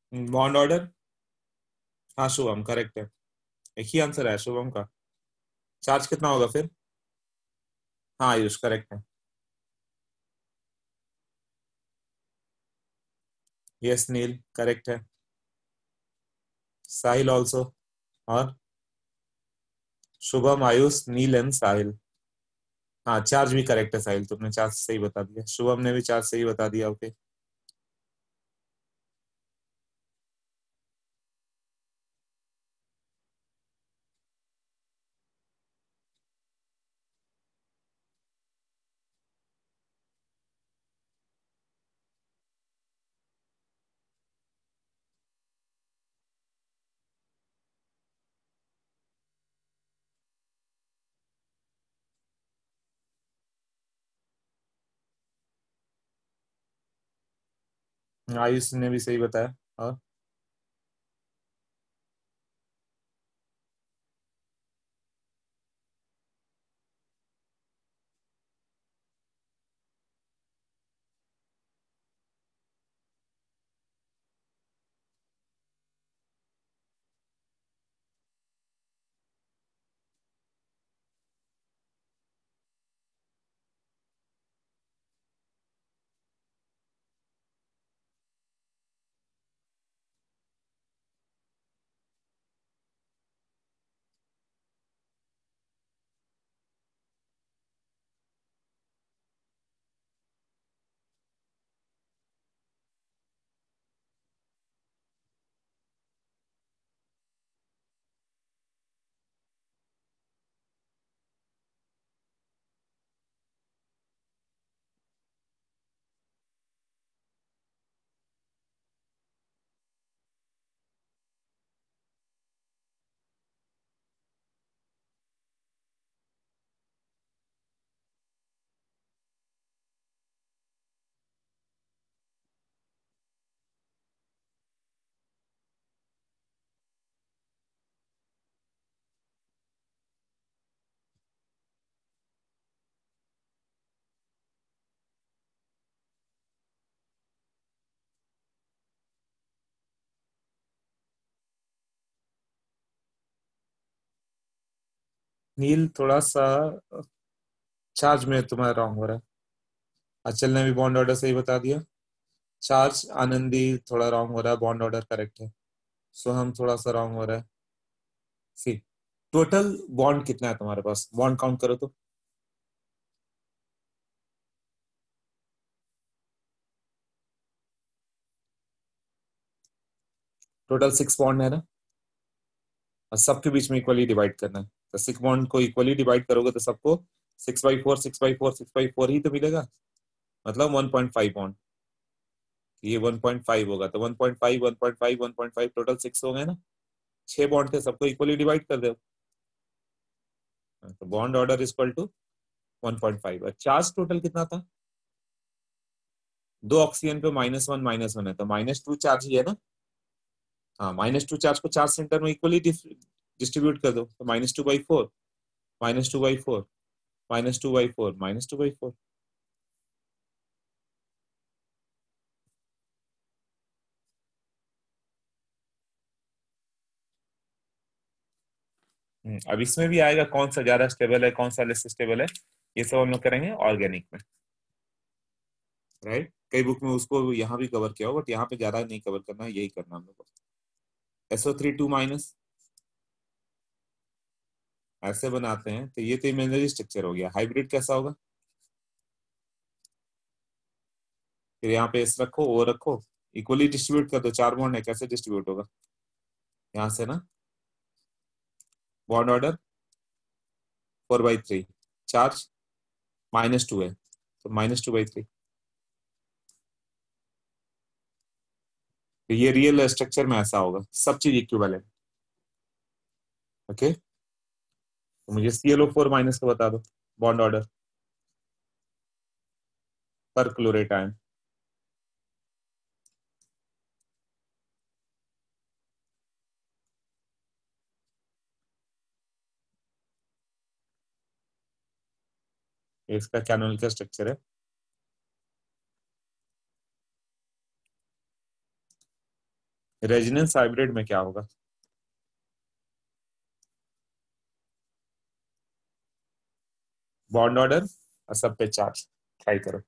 बॉन्ड ऑर्डर, हाँ शुभम करेक्ट है, एक ही आंसर है शुभम का। चार्ज कितना होगा फिर? हाँ आयुष करेक्ट है। यस नील करेक्ट है। साहिल ऑल्सो। और शुभम आयुष नील एंड साहिल। हाँ चार्ज भी करेक्ट है साहिल, तुमने चार्ज सही बता दिया, शुभम ने भी चार्ज सही बता दिया। ओके। आयुष ने भी सही बताया। और नील थोड़ा सा चार्ज में तुम्हारा रॉन्ग हो रहा है। अचल ने भी बॉन्ड ऑर्डर सही बता दिया। चार्ज आनंदी थोड़ा रॉन्ग हो रहा है, बॉन्ड ऑर्डर करेक्ट है। सोहम थोड़ा सा रॉन्ग हो रहा है। सी टोटल बॉन्ड कितना है तुम्हारे पास, बॉन्ड काउंट करो तो। टोटल 6 बॉन्ड है ना, और सबके बीच में इक्वली डिवाइड करना है। तो 6 बॉन्ड को इक्वली डिवाइड करोगे तो सबको 6/4 6/4 6/4 ही तो मिलेगा, मतलब 1.5 बॉन्ड। ये 1.5 होगा, तो 1.5 1.5 1.5 टोटल 6 हो गए ना। 6 बॉन्ड थे, सबको इक्वली डिवाइड कर दो। तो bond order is equal to 1.5। Charge total कितना था? 2 ऑक्सीजन पे -1 -1 है, तो -2 चार्ज ही है ना। हाँ -2 चार्ज को 4 सेंटर में इक्वली डिस्ट्रीब्यूट कर दो, तो -2/4 -2/4 -2/4 -2/4। अब इसमें भी आएगा कौन सा ज्यादा स्टेबल है, कौन सा लेस स्टेबल है, ये सब हम लोग करेंगे ऑर्गेनिक में। राइट, कई बुक में उसको यहाँ भी कवर किया हो, बट यहाँ पे ज्यादा नहीं कवर करना है, यही करना हम लोग को। SO3 2- ऐसे बनाते हैं, तो ये तो इमेजिनरी स्ट्रक्चर हो गया। हाइब्रिड कैसा होगा? फिर यहाँ पे S रखो, O रखो, इक्वली डिस्ट्रीब्यूट कर दो। 4 बॉन्ड है, कैसे डिस्ट्रीब्यूट होगा? यहाँ से ना, बॉन्ड ऑर्डर 4/3, चार्ज -2 है, तो -2/3। तो ये रियल स्ट्रक्चर में ऐसा होगा, सब चीज इक्विवेलेंट। ओके, तो मुझे ClO4- का बता दो बॉन्ड ऑर्डर पर क्लोरेट आयन। इसका कैनोनिकल स्ट्रक्चर है। रेजोनेंस हाइब्रिड में क्या होगा? बॉन्ड ऑर्डर और सब पे चार्ज। ट्राई करो।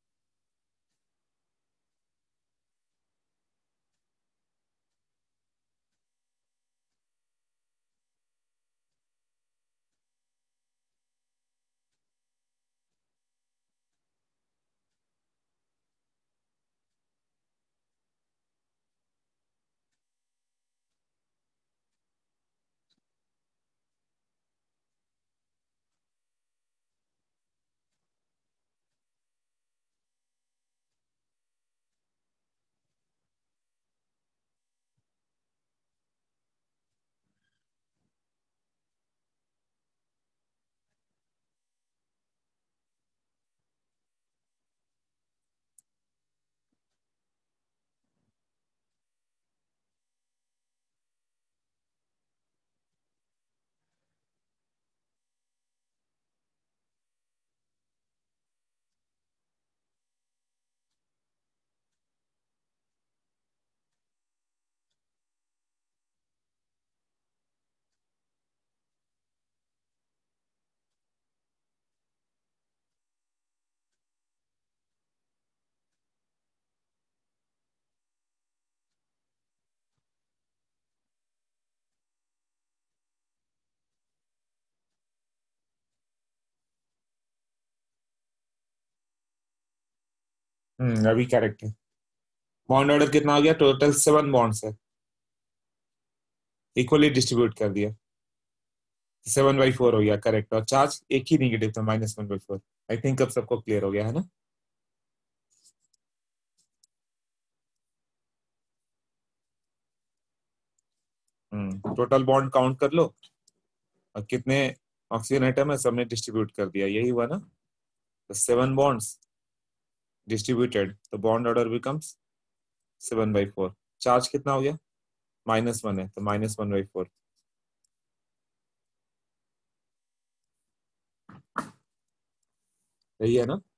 अभी करेक्ट है। बॉन्ड ऑर्डर कितना हो गया? टोटल 7 बॉन्ड्स है, इक्वली डिस्ट्रीब्यूट कर दिया, 7/4 हो गया, करेक्ट। और चार्ज एक ही निगेटिव था, -1/4। आई थिंक अब सबको क्लियर हो गया है ना? टोटल बॉन्ड काउंट कर लो और कितने ऑक्सीजन एटम है, सबने डिस्ट्रीब्यूट कर दिया, यही हुआ ना? तो 7 बॉन्ड्स डिस्ट्रीब्यूटेड, तो बॉन्ड ऑर्डर बिकम्स 7/4। चार्ज कितना हो गया? -1 है, तो -1/4। यही है ना?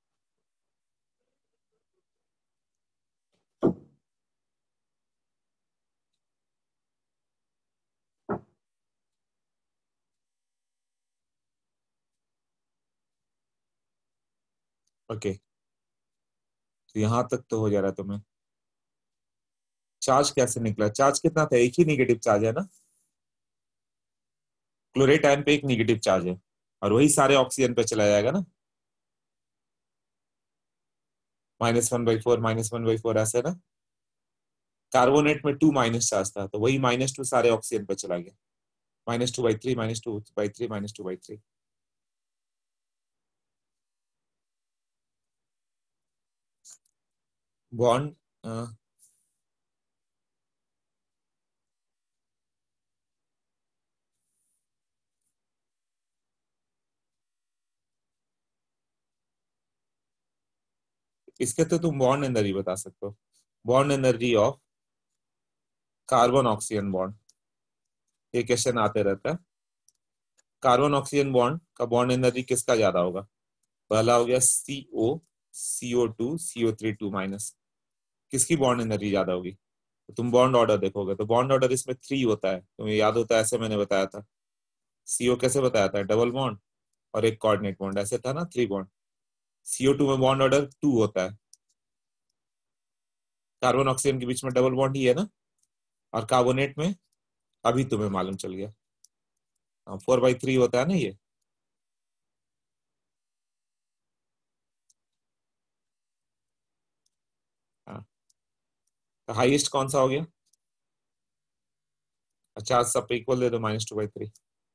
ओके, तो यहां तक तो हो जा रहा है तुम्हें। चार्ज कैसे निकला? चार्ज कितना था? एक ही निगेटिव चार्ज है ना? क्लोरेट आयन पे एक निगेटिव चार्ज है, और वही सारे ऑक्सीजन पे चला जाएगा ना। -1/4, -1/4 ऐसे ना। कार्बोनेट में 2 माइनस चार्ज था, तो वही -2 सारे ऑक्सीजन पे चला गया। -2/3, -2/3, -2/3। बॉन्ड इसके तो तुम बॉन्ड एनर्जी बता सकते हो। Bond energy of carbon oxygen bond, ये क्वेश्चन आते रहता है। कार्बन ऑक्सीजन बॉन्ड का बॉन्ड एनर्जी किसका ज्यादा होगा? पहला हो गया CO2 CO3 2 माइनस, किसकी बॉन्ड एनर्जी ज्यादा होगी? तो तुम बॉन्ड ऑर्डर देखोगे तो बॉन्ड ऑर्डर इसमें 3 होता है, तुम्हें याद होता है, ऐसे मैंने बताया था। CO कैसे बताया था? डबल बॉन्ड और एक कोऑर्डिनेट बॉन्ड, ऐसे था ना, 3 बॉन्ड। CO2 में बॉन्ड ऑर्डर 2 होता है। कार्बन ऑक्सीजन के बीच में डबल बॉन्ड ही है ना। और कार्बोनेट में अभी तुम्हें मालूम चल गया, 4/3 होता है ना ये। हाँ, तो हाईएस्ट कौन सा हो गया? अच्छा, सब पे इक्वल दे दो, -2/3।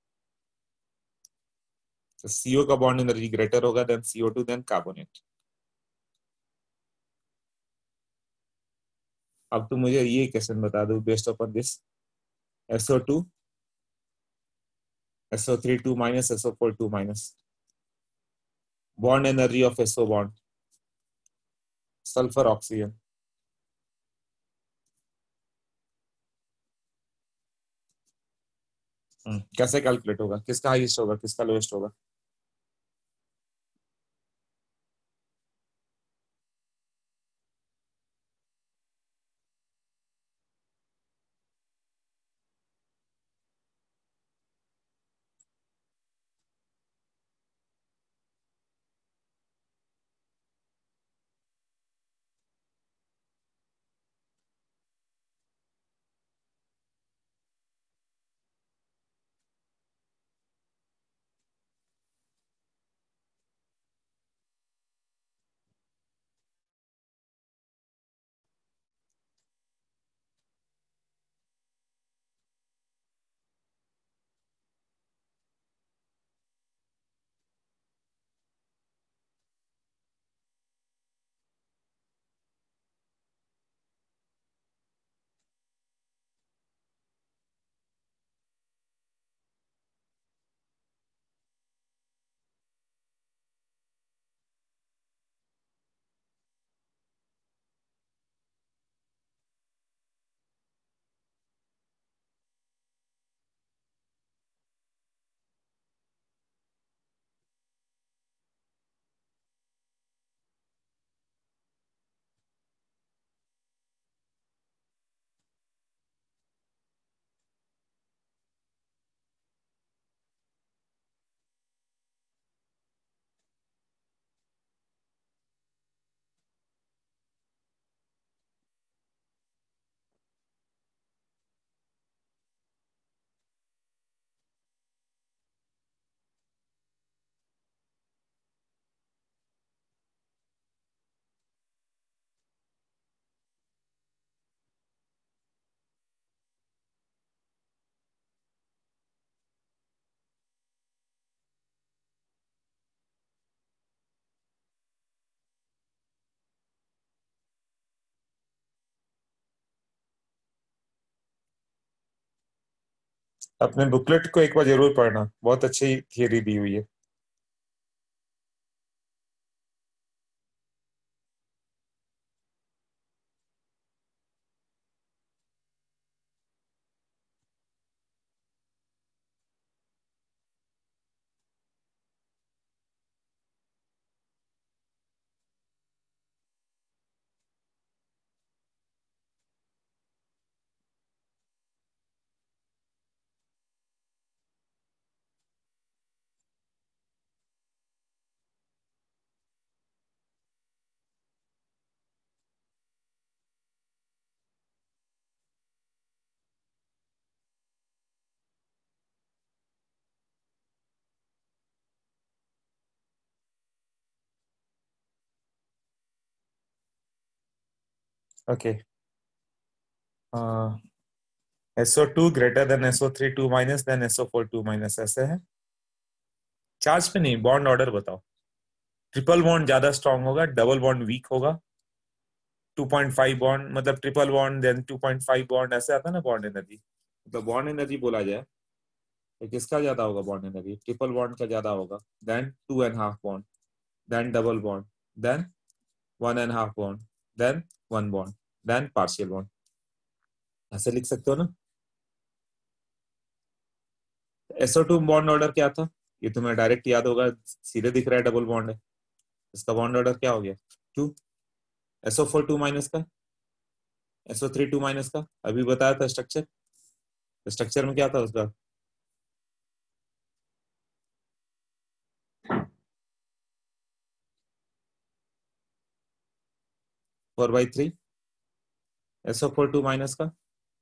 तो CO का बॉन्ड एनर्जी ग्रेटर होगा देन CO2 देन कार्बोनेट। अब तुम मुझे ये क्वेश्चन बता दो, based upon this. SO2 SO3 2 minus SO4 2 minus, bond energy of SO bond, sulphur oxygen. कैसे कैलकुलेट होगा? किसका हाईएस्ट होगा, किसका लोएस्ट होगा? अपने बुकलेट को एक बार जरूर पढ़ना, बहुत अच्छी थियरी दी हुई है। Okay, SO2 greater than SO3 2 minus than SO4 2 minus, ऐसे है। चार्ज पे नहीं, बॉन्ड ऑर्डर बताओ। ट्रिपल बॉन्ड ज्यादा स्ट्रांग होगा, डबल बॉन्ड वीक होगा, 2.5 बॉन्ड मतलब ट्रिपल बॉन्ड देन 2.5 बॉन्ड, ऐसे आता है ना बॉन्ड एनर्जी। मतलब बॉन्ड एनर्जी बोला जाए तो किसका ज्यादा होगा बॉन्ड एनर्जी? ट्रिपल बॉन्ड का ज्यादा होगा, than 2.5 bond, than double bond, than 1.5 bond, than 1 bond, than partial bond. ऐसे लिख सकते हो ना। SO2 बॉन्ड ऑर्डर क्या था? ये तुम्हें डायरेक्ट याद होगा, सीधे दिख रहा है डबल बॉन्ड है। इसका बॉन्ड ऑर्डर क्या हो गया? 2। SO4 2 माइनस का, SO3 2 माइनस का, अभी बताया था स्ट्रक्चर। स्ट्रक्चर में क्या था उसका? 4/3। SO4 2 माइनस का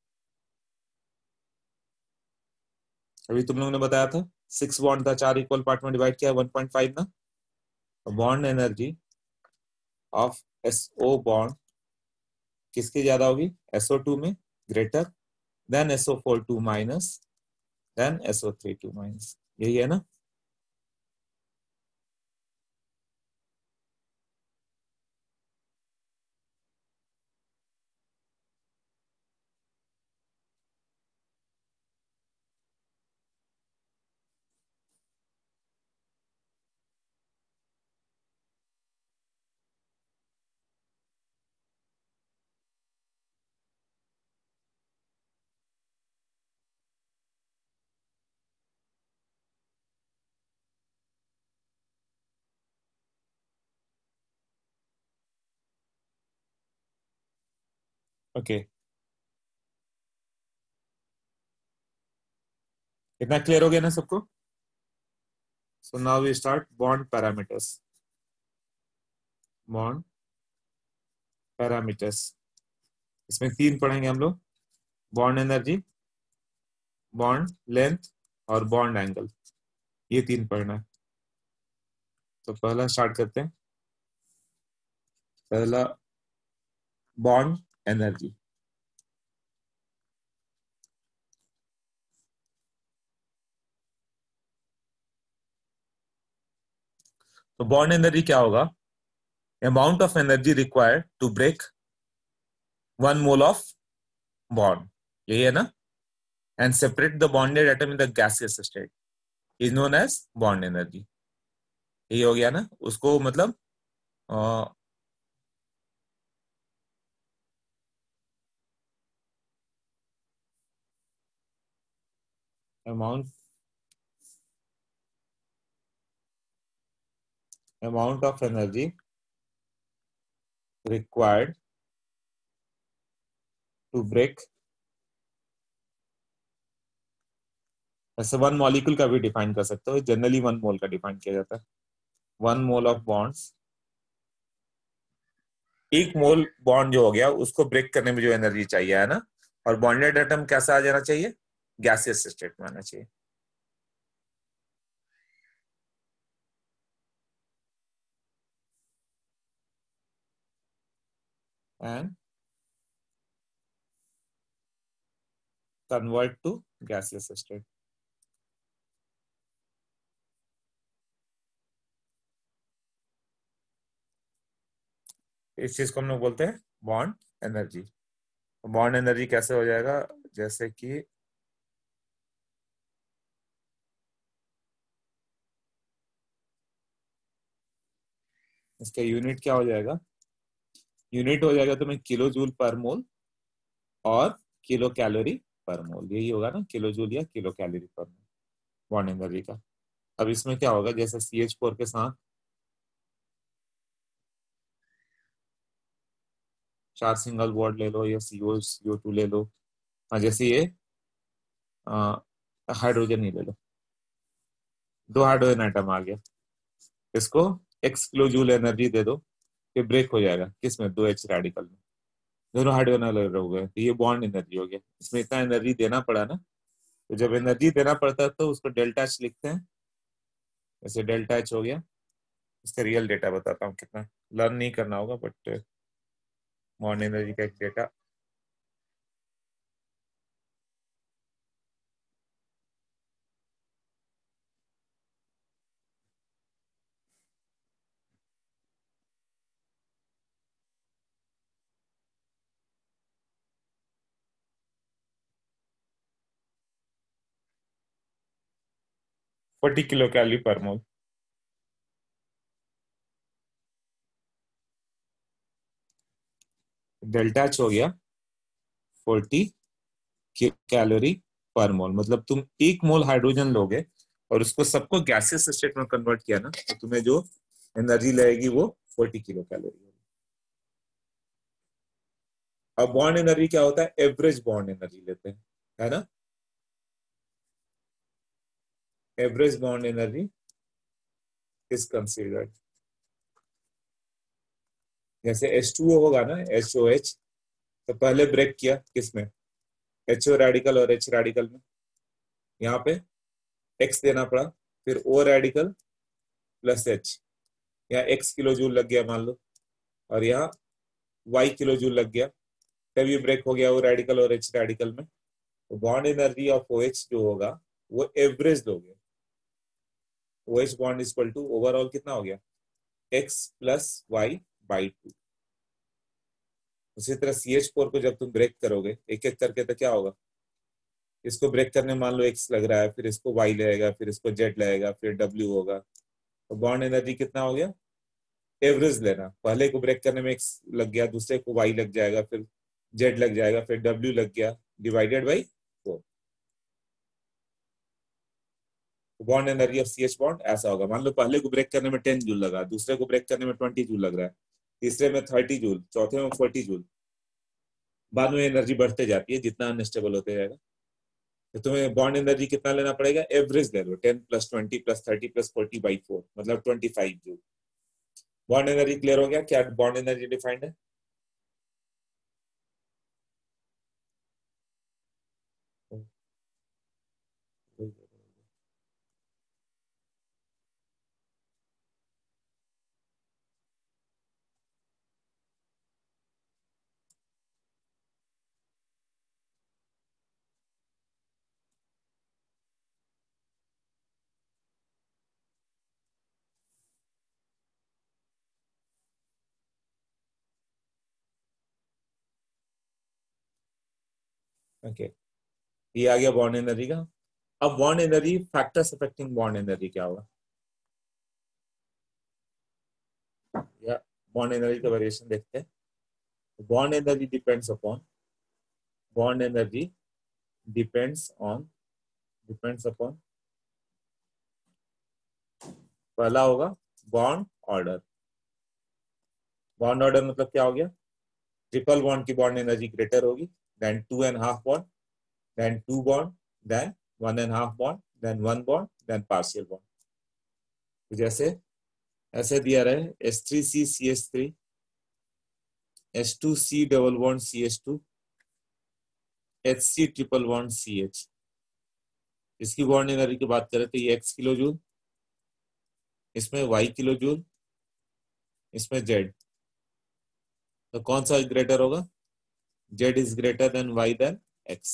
अभी तुम लोगों ने बताया था, 6 बॉन्ड था, 4 इक्वल पार्ट में डिवाइड किया, 1.5 ना। Bond energy of SO bond किसकी ज्यादा होगी? SO2 में, greater than SO4 2 minus than SO3 2 minus, यही है ना। ओके, इतना क्लियर हो गया ना सबको? So now we start bond parameters. Bond parameters, इसमें 3 पढ़ेंगे हम लोग। बॉन्ड एनर्जी, बॉन्ड लेंथ और बॉन्ड एंगल, ये 3 पढ़ना है। तो पहला स्टार्ट करते हैं। पहला बॉन्ड एनर्जी। तो बॉन्ड एनर्जी क्या होगा? Amount of energy required to break 1 mole of bond, यही है ना। And separate the bonded atom in the gaseous state is known as bond energy. यही हो गया ना उसको, मतलब amount of energy required to break, ऐसे 1 मॉलिक्यूल का भी डिफाइन कर सकते हो, जनरली 1 मोल का डिफाइन किया जाता है। 1 mole of bonds, 1 mole bond जो हो गया उसको ब्रेक करने में जो एनर्जी चाहिए है ना। और बॉन्डेड एटम कैसा आ जाना चाहिए? गैसियस स्टेट में आना चाहिए। And convert to gaseous state. इस चीज को हम लोग बोलते हैं बॉन्ड एनर्जी। बॉन्ड एनर्जी कैसे हो जाएगा? जैसे कि इसका यूनिट क्या हो जाएगा, यूनिट हो जाएगा तुम्हें किलो जूल पर मोल और किलो कैलोरी पर मोल, यही होगा ना, किलो जूल या kilo calorie per mole bond energy का। अब इसमें क्या होगा, जैसे CH4 के साथ 4 सिंगल बॉन्ड ले लो या CO2 ले लो, हाँ जैसे ये हाइड्रोजन ही ले लो, 2 हाइड्रोजन आइटम आ गया, इसको x किलो जूल एनर्जी दे दो, ये ब्रेक हो जाएगा किसमें, 2H रेडिकल में, दोनों हाइड्रोजन अलग हो गए, तो ये बॉन्ड एनर्जी हो गया। इसमें इतना एनर्जी देना पड़ा ना, तो जब एनर्जी देना पड़ता है तो उसको डेल्टा एच लिखते हैं, जैसे डेल्टा एच हो गया। इसका रियल डेटा बताता हूँ कितना, लर्न नहीं करना होगा बट बॉन्ड एनर्जी का एक data, forty kilo calorie per मोल। डेल्टा एच हो गया 40 कैलोरी पर मोल, मतलब तुम 1 मोल हाइड्रोजन लोगे और उसको सबको गैसियस स्टेट में कन्वर्ट किया ना, तो तुम्हें जो एनर्जी लगेगी वो 40 किलो कैलोरी होगी। अब बॉन्ड एनर्जी क्या होता है, एवरेज बॉन्ड एनर्जी लेते हैं, है ना, average bond energy is considered, जैसे H2O होगा ना, HOH, तो पहले ब्रेक किया किसमें, HO रेडिकल और H रेडिकल में, यहाँ पे X देना पड़ा, फिर O रेडिकल प्लस H, यहाँ X किलो जूल लग गया मान लो, और यहाँ Y किलो जूल लग गया, तब ये ब्रेक हो गया O रेडिकल और H रेडिकल में। तो बॉन्ड एनर्जी ऑफ OH जो होगा वो एवरेज दोगे, OH bond is equal to overall कितना हो गया, X प्लस वाई बाई 2। उसी तरह CH4 को जब तुम ब्रेक करोगे एक एक करके तो क्या होगा, इसको ब्रेक करने मान लो X लग रहा है, फिर इसको Y लगेगा, फिर इसको Z लगेगा, फिर W होगा, तो बॉन्ड एनर्जी कितना हो गया, एवरेज लेना, पहले को ब्रेक करने में X लग गया, दूसरे को Y लग जाएगा, फिर Z लग जाएगा, फिर W लग गया, divided by 4। Bond energy of CH bond ऐसा होगा, मान लो पहले को ब्रेक करने में 10 जूल लगा, दूसरे को ब्रेक करने में 20 जूल लग रहा है, तीसरे में 30 जूल, चौथे में 40 जूल, बाद में एनर्जी बढ़ते जाती है जितना अनस्टेबल होते जाएगा। तो तुम्हें बॉन्ड एनर्जी कितना लेना पड़ेगा, एवरेज ले लो, 10 प्लस 20 प्लस 30 प्लस 40 बाई 4, मतलब 25 जूल। बॉन्ड एनर्जी क्लियर हो गया, क्या बॉन्ड एनर्जी डिफाइंड है, ओके, ये आ गया बॉन्ड एनर्जी का। अब bond energy factors affecting bond energy क्या होगा, या बॉन्ड एनर्जी का वेरिएशन देखते हैं। Bond energy depends upon, bond energy depends upon, पहला होगा बॉन्ड ऑर्डर। बॉन्ड ऑर्डर मतलब क्या हो गया, ट्रिपल बॉन्ड की बॉन्ड एनर्जी ग्रेटर होगी than 2.5 bond, than 2 bond, than 1.5 bond, than 1 bond, than partial bond. तो जैसे ऐसे दिया रहे H3CCH3, H2C double bond CH2, HC triple bond CH, इसकी बॉन्ड एनर्जी की बात करें तो ये X किलो जूल, इसमें Y किलो जूल, इसमें Z, तो कौन सा ग्रेटर होगा, Z is greater than Y than X।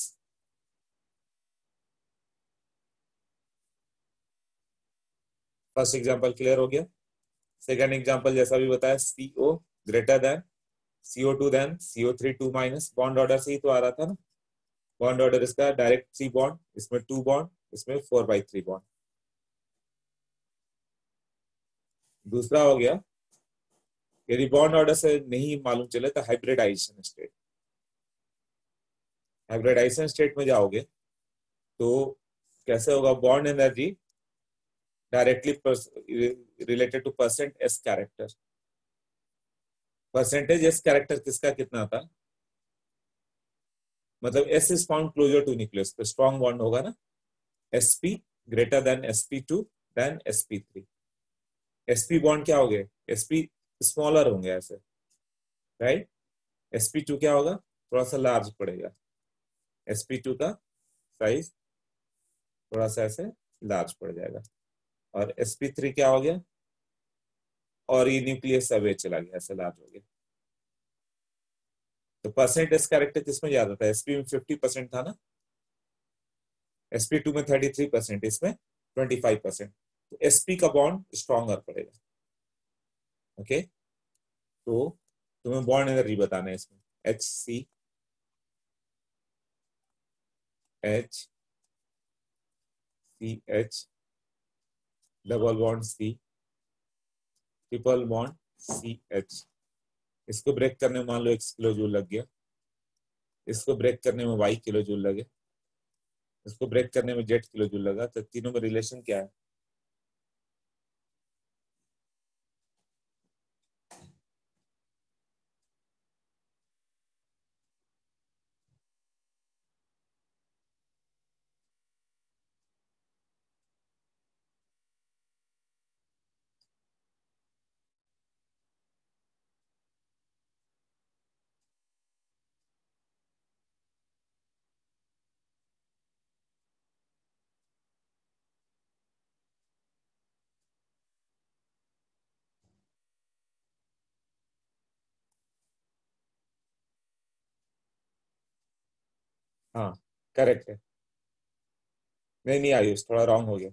First example clear हो गया। सेकंड एग्जांपल जैसा भी बताया, CO greater than CO2 than CO3 2 minus, bond order से ही तो आ रहा था ना, बॉन्ड ऑर्डर इसका डायरेक्ट 3 बॉन्ड, इसमें 2 बॉन्ड, इसमें 4/3 बॉन्ड। दूसरा हो गया यदि बॉन्ड ऑर्डर से नहीं मालूम चले तो हाइब्रिडाइजेशन स्टेट, हाइब्रिडाइजेशन स्टेट में जाओगे तो कैसे होगा, bond energy directly related to percent s character, percentage s character किसका कितना था, मतलब s is found closer to nucleus, तो स्ट्रॉन्ग बॉन्ड होगा ना, sp greater than sp2 than sp3, sp bond क्या हो गए, sp स्मॉलर होंगे ऐसे, राइट, sp2 क्या होगा, थोड़ा सा लार्ज पड़ेगा, sp2 का साइज थोड़ा सा ऐसे लार्ज पड़ जाएगा, और sp3 क्या हो गया, और ये न्यूक्लियस अवे चला गया, ऐसे लार्ज हो गया। तो परसेंटेज कैरेक्टर किसमें ज्यादा था, sp में 50% था ना, sp2 में 33%, इसमें 25%, तो sp का बॉन्ड स्ट्रॉन्गर पड़ेगा। ओके, तो तुम्हें बॉन्ड एनर्जी बताना है इसमें, HC H CH double bond C triple bond CH, इसको ब्रेक करने में मान लो x किलो जूल लग गया, इसको ब्रेक करने में y किलो जूल लगे, इसको ब्रेक करने में z किलो जूल लगा, तो तीनों में रिलेशन क्या है, हाँ करेक्ट है, नहीं आयुष थोड़ा रॉन्ग हो गया,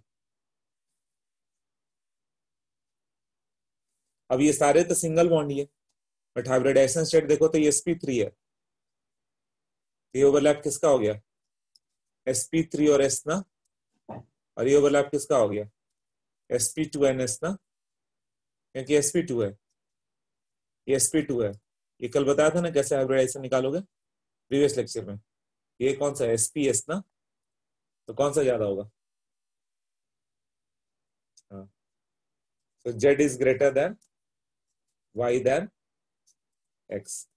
अब ये सारे तो सिंगल बॉन्ड ही है, बट हाइब्रिडाइजेशन स्टेट देखो तो ये sp3 है, ये ओवरलैप किसका हो गया, sp3 और s ना, और ये ओवरलैप किसका हो गया, sp2 and s ना, क्योंकि sp2 है, ये sp2 है, ये कल बताया था ना कैसे हाइब्रिडाइजेशन निकालोगे प्रीवियस लेक्चर में, ये कौन सा है, sps ना, तो कौन सा ज्यादा होगा, हाँ, तो z is greater than y than x।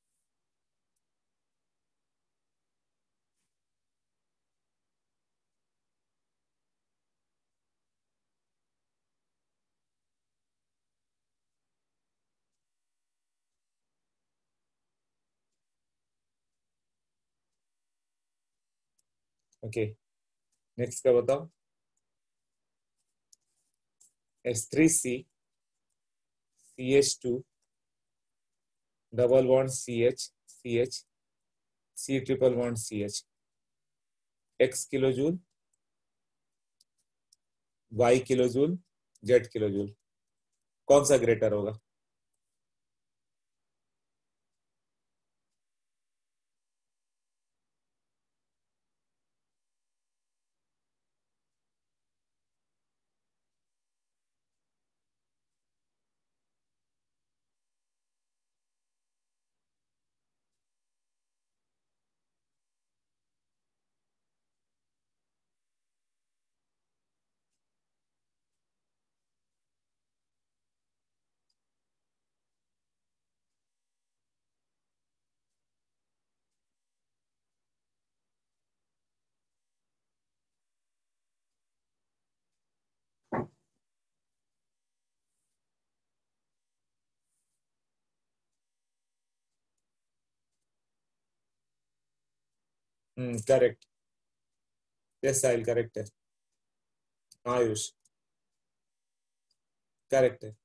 Okay, next का बताओ, S3C CH2 double bond CH C triple bond CH, x kilo joule y kilo joule z kilo joule, कौन सा ग्रेटर होगा, करेक्ट, यस साहिल करेक्ट है, Ayush correct है,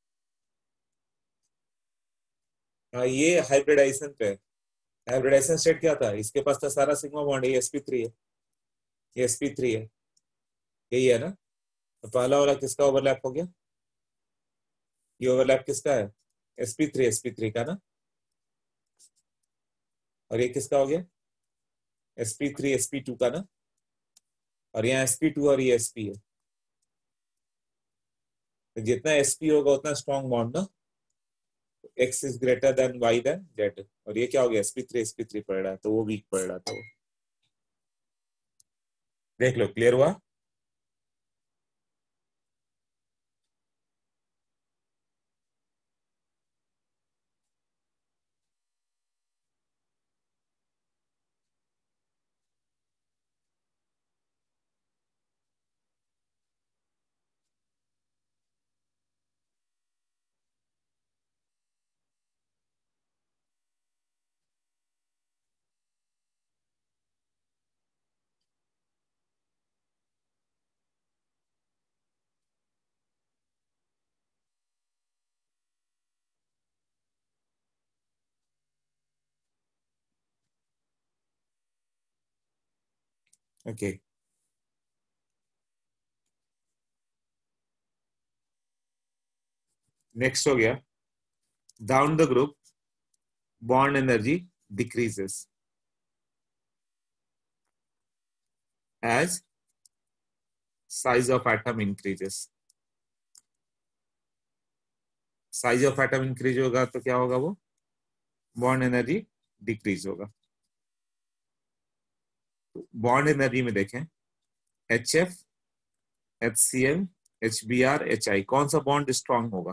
हाँ ये hybridisation पे है, हाइब्रिडाइजेशन स्टेट क्या था, इसके पास था सारा सिग्मा बॉन्ड, ये sp3 है, ये sp3 है, यही है ना, तो पहला वाला किसका ओवरलैप हो गया, ये ओवरलैप किसका है, sp3 का ना, और ये किसका हो गया, sp3 sp2 का ना, और यहाँ sp2 और ये sp है, तो जितना sp होगा उतना स्ट्रॉन्ग बॉन्ड ना, x is greater than y than z, और ये क्या हो गया sp3 पड़ रहा है, तो वो वीक पड़ रहा था वो। देख लो, क्लियर हुआ? ओके, नेक्स्ट हो गया, down the group bond energy decreases as size of atom increases। Size of atom increase होगा तो क्या होगा, वो बॉन्ड एनर्जी डिक्रीज होगा। तो बॉन्ड एनर्जी में देखें, HF, HCl, HBr, HI, कौन सा बॉन्ड स्ट्रांग होगा?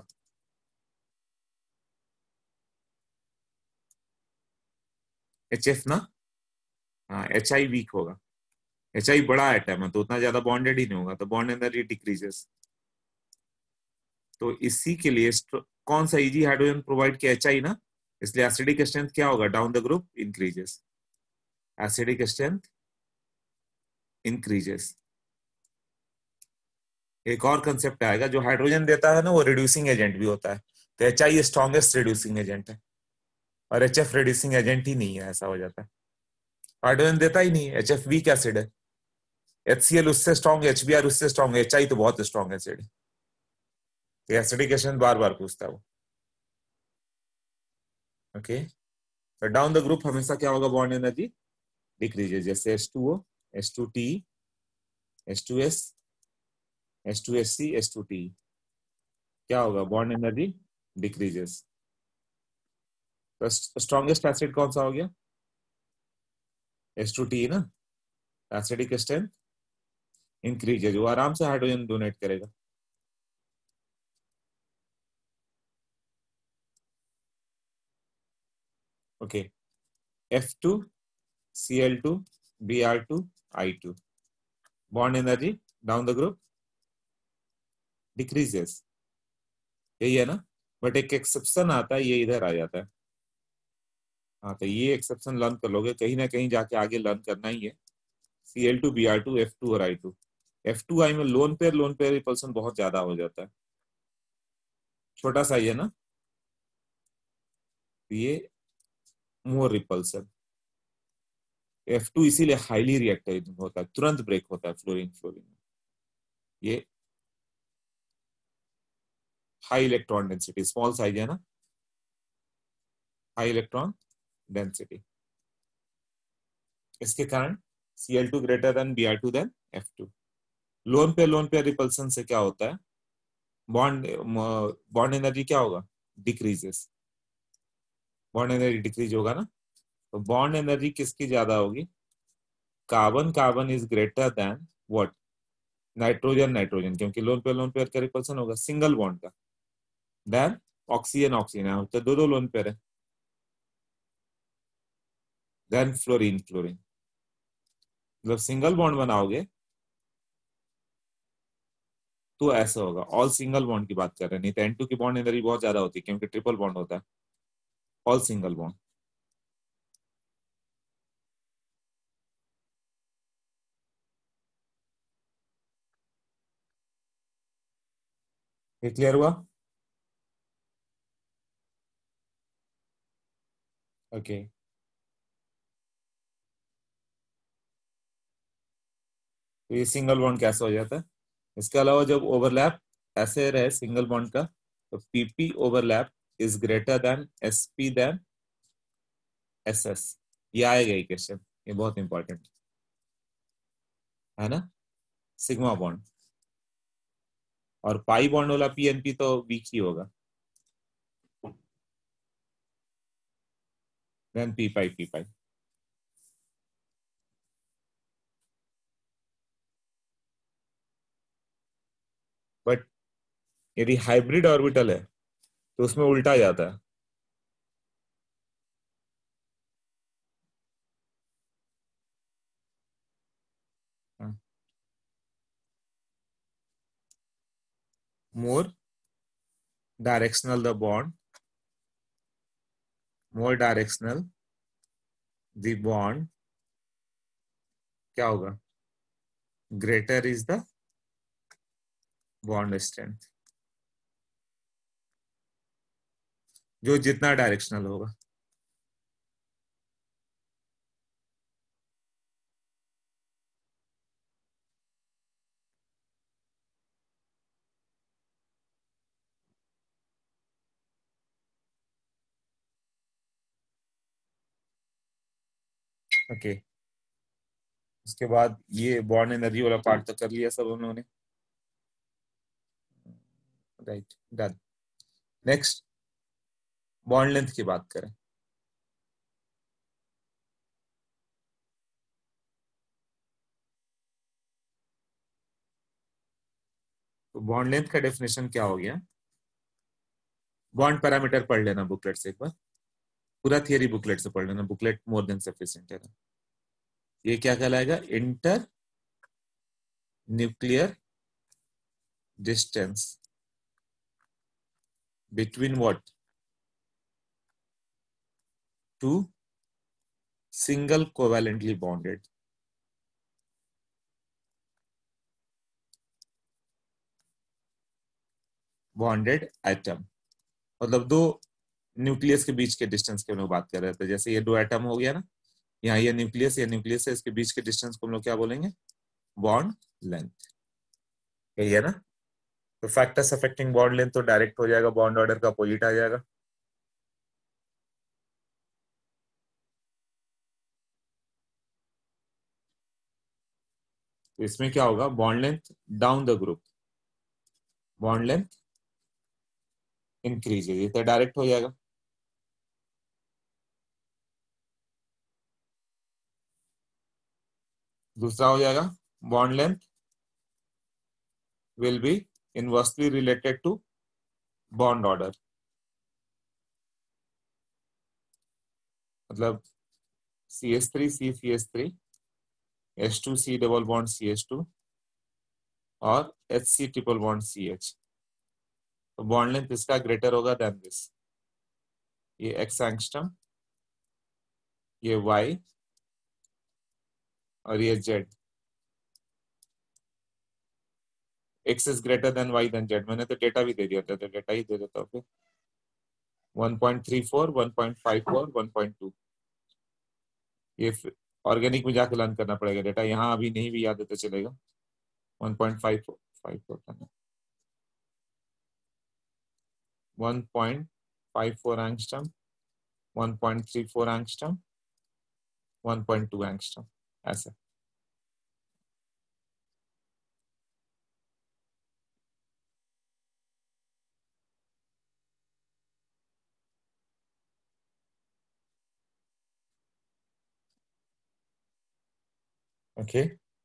HF ना? हाँ, HI वीक होगा। HI बड़ा एटम है तो उतना ज्यादा बॉन्डेड ही नहीं होगा, तो बॉन्ड एनर्जी डिक्रीजेस। तो इसी के लिए कौन सा इजी हाइड्रोजन प्रोवाइड किया, HI ना, इसलिए एसिडिक स्ट्रेंथ क्या होगा, down the group increases, acidic strength increases. एक और कंसेप्ट आएगा, जो हाइड्रोजन देता है ना वो रिड्यूसिंग एजेंट भी होता है, तो HI स्ट्रॉन्गेस्ट रिड्यूसिंग एजेंट है और HF रिड्यूसिंग एजेंट ही नहीं है, ऐसा हो जाता है। हाइड्रोजन देता ही नहीं, HF वीक एसिड है, HCl उससे स्ट्रॉन्ग, HBr उससे स्ट्रॉन्ग, HI तो बहुत स्ट्रॉन्ग एसिड है। तो एसिडिक एसिड बार बार पूछता है वो। ओके, तो डाउन द ग्रुप हमेशा क्या होगा, बॉन्ड एनर्जी डिक्रीजेस, जैसे H2O, H2T, H2S, H2SC, H2T, क्या होगा, बॉन्ड एनर्जी डिक्रीजेस। तो स्ट्रॉन्गेस्ट एसिड कौन सा हो गया, H2T ना, एसिडिक स्ट्रेंथ इंक्रीजेस, वो आराम से हाइड्रोजन डोनेट करेगा। Okay, F2, Cl2, Br2, I2, bond energy down the group decreases, यही है ना। बट एक एक्सेप्शन आता है, ये इधर आ जाता है। हाँ, तो ये एक्सेप्शन लर्न कर लोगे, कहीं ना कहीं जाके आगे लर्न करना ही है। Cl2, Br2, F2 और I2, F2I में लोन पेयर रिपल्सन बहुत ज्यादा हो जाता है, छोटा सा ही है ना, तो ये मोर रिपल्सन। F2 इसीलिए हाईली रिएक्टिव होता है, तुरंत ब्रेक होता है फ्लोरीन फ्लोरीन में। ये high electron density, small size है ना, हाई इलेक्ट्रॉन डेंसिटी, इसके कारण Cl2 greater than Br2 than F2। Lone pair repulsion से क्या होता है, बॉन्ड बॉन्ड एनर्जी क्या होगा, डिक्रीजेस, बॉन्ड एनर्जी डिक्रीज होगा ना। तो बॉन्ड एनर्जी किसकी ज्यादा होगी, carbon carbon is greater than what, nitrogen nitrogen, क्योंकि लोन पेयर का रिपल्सन होगा सिंगल बॉन्ड का, देन ऑक्सीजन ऑक्सीजन है, तो दो लोन पेयर है, देन फ्लोरीन फ्लोरीन। मतलब सिंगल बॉन्ड बनाओगे तो ऐसा होगा, ऑल सिंगल बॉन्ड की बात कर रहे हैं, नहीं तो N2 की बॉन्ड एनर्जी बहुत ज्यादा होती है क्योंकि ट्रिपल बॉन्ड होता है, ऑल सिंगल बॉन्ड। ये क्लियर हुआ? ओके, तो ये सिंगल बॉन्ड कैसे हो जाता है। इसके अलावा जब ओवरलैप ऐसे रहे सिंगल बॉन्ड का, तो PP overlap is greater than SP than SS, ये आएगा ही क्वेश्चन, ये बहुत इंपॉर्टेंट है ना। सिग्मा बॉन्ड और पाई बॉन्ड वाला PNP तो वीक ही होगा। Then p pi. बट यदि हाइब्रिड ऑर्बिटल है तो उसमें उल्टा जाता है। More directional the bond, more directional the bond, क्या होगा? Greater is the bond strength, जो जितना डायरेक्शनल होगा। ओके, उसके बाद ये बॉन्ड एनर्जी वाला पार्ट तो कर लिया सब उन्होंने, right, done. Next bond length की बात करें। तो बॉन्ड लेंथ का डेफिनेशन क्या हो गया? बॉन्ड पैरामीटर पढ़ लेना बुकलेट से एक बार, पूरा थियरी बुकलेट से पढ़ लेना, बुकलेट मोर देन सफिशिएंट है। ये क्या कहलाएगा? Inter nuclear distance between what? Two single covalently bonded, bonded atom. मतलब दो न्यूक्लियस के बीच के डिस्टेंस की हम लोग बात कर रहे थे। जैसे ये दो एटम हो गया ना, यहाँ ये न्यूक्लियस, ये न्यूक्लियस है, इसके बीच के डिस्टेंस को हम लोग क्या बोलेंगे? Bond length. यही है ना? तो फैक्टर्स अफेक्टिंग बॉन्ड लेंथ तो डायरेक्ट हो जाएगा, बॉन्ड ऑर्डर का अपोजिट आ जाएगा। तो इसमें क्या होगा? Bond length down the group, bond length increase, ये तो डायरेक्ट हो जाएगा। दूसरा हो जाएगा bond length will be inversely related to bond order. मतलब CH3 CCH3 H2C double bond CH2 और HC ट्रिपल बॉन्ड CH। तो बॉन्ड लेंथ इसका ग्रेटर होगा देन दिस। ये x एंगस्ट्रम, ये y और ये z। x is greater than y than z। मैंने तो डेटा भी दे दिया था, तो डेटा ही दे देता हूँ फिर। 1.34, 1.54, 1.2। ये ऑर्गेनिक में जाकर लर्न करना पड़ेगा डेटा, यहाँ अभी नहीं भी याद है तो चलेगा। 1.54, 1.54 एंगस्ट्रम, 1.34 एंगस्ट्रम, 1.2 एंगस्ट्रम, ऐसा। ओके,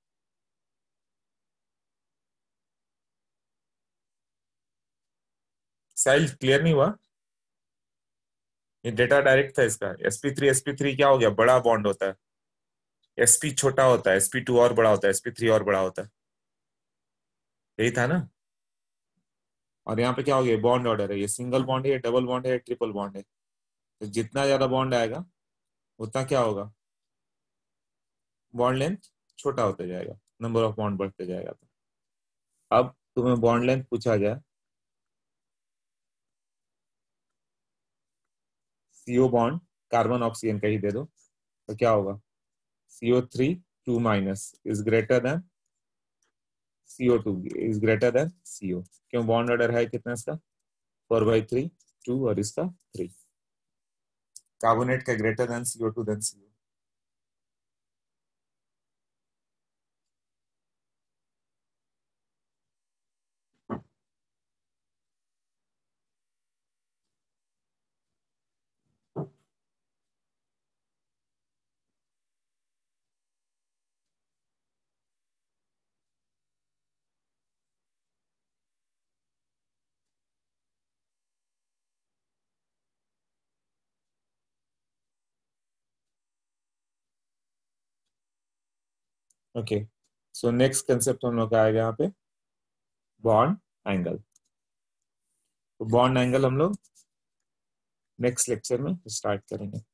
साइल क्लियर नहीं हुआ? ये डेटा डायरेक्ट था इसका। sp3 क्या हो गया? बड़ा बॉन्ड होता है। sp छोटा होता है, sp2 और बड़ा होता है, sp3 और बड़ा होता है। यही था ना? और यहाँ पे क्या हो गया? बॉन्ड ऑर्डर है, ये सिंगल बॉन्ड है, डबल बॉन्ड है, ट्रिपल बॉन्ड है। तो जितना ज्यादा बॉन्ड आएगा उतना क्या होगा? बॉन्ड लेंथ छोटा होता जाएगा, नंबर ऑफ बॉन्ड बढ़ते जाएगा। तो अब तुम्हें बॉन्ड लेंथ पूछा जाए, CO बॉन्ड कार्बन ऑक्सीजन का ही दे दो, तो क्या होगा? CO3 2 minus is greater than CO2 is greater than CO। क्यों? बॉन्ड ऑर्डर है कितना इसका? 4/3, 2 और इसका 3। कार्बोनेट का greater than CO2 than CO। Okay, so next concept हम लोग का आएगा यहाँ पे बॉन्ड एंगल। तो बॉन्ड एंगल हम लोग नेक्स्ट लेक्चर में स्टार्ट करेंगे।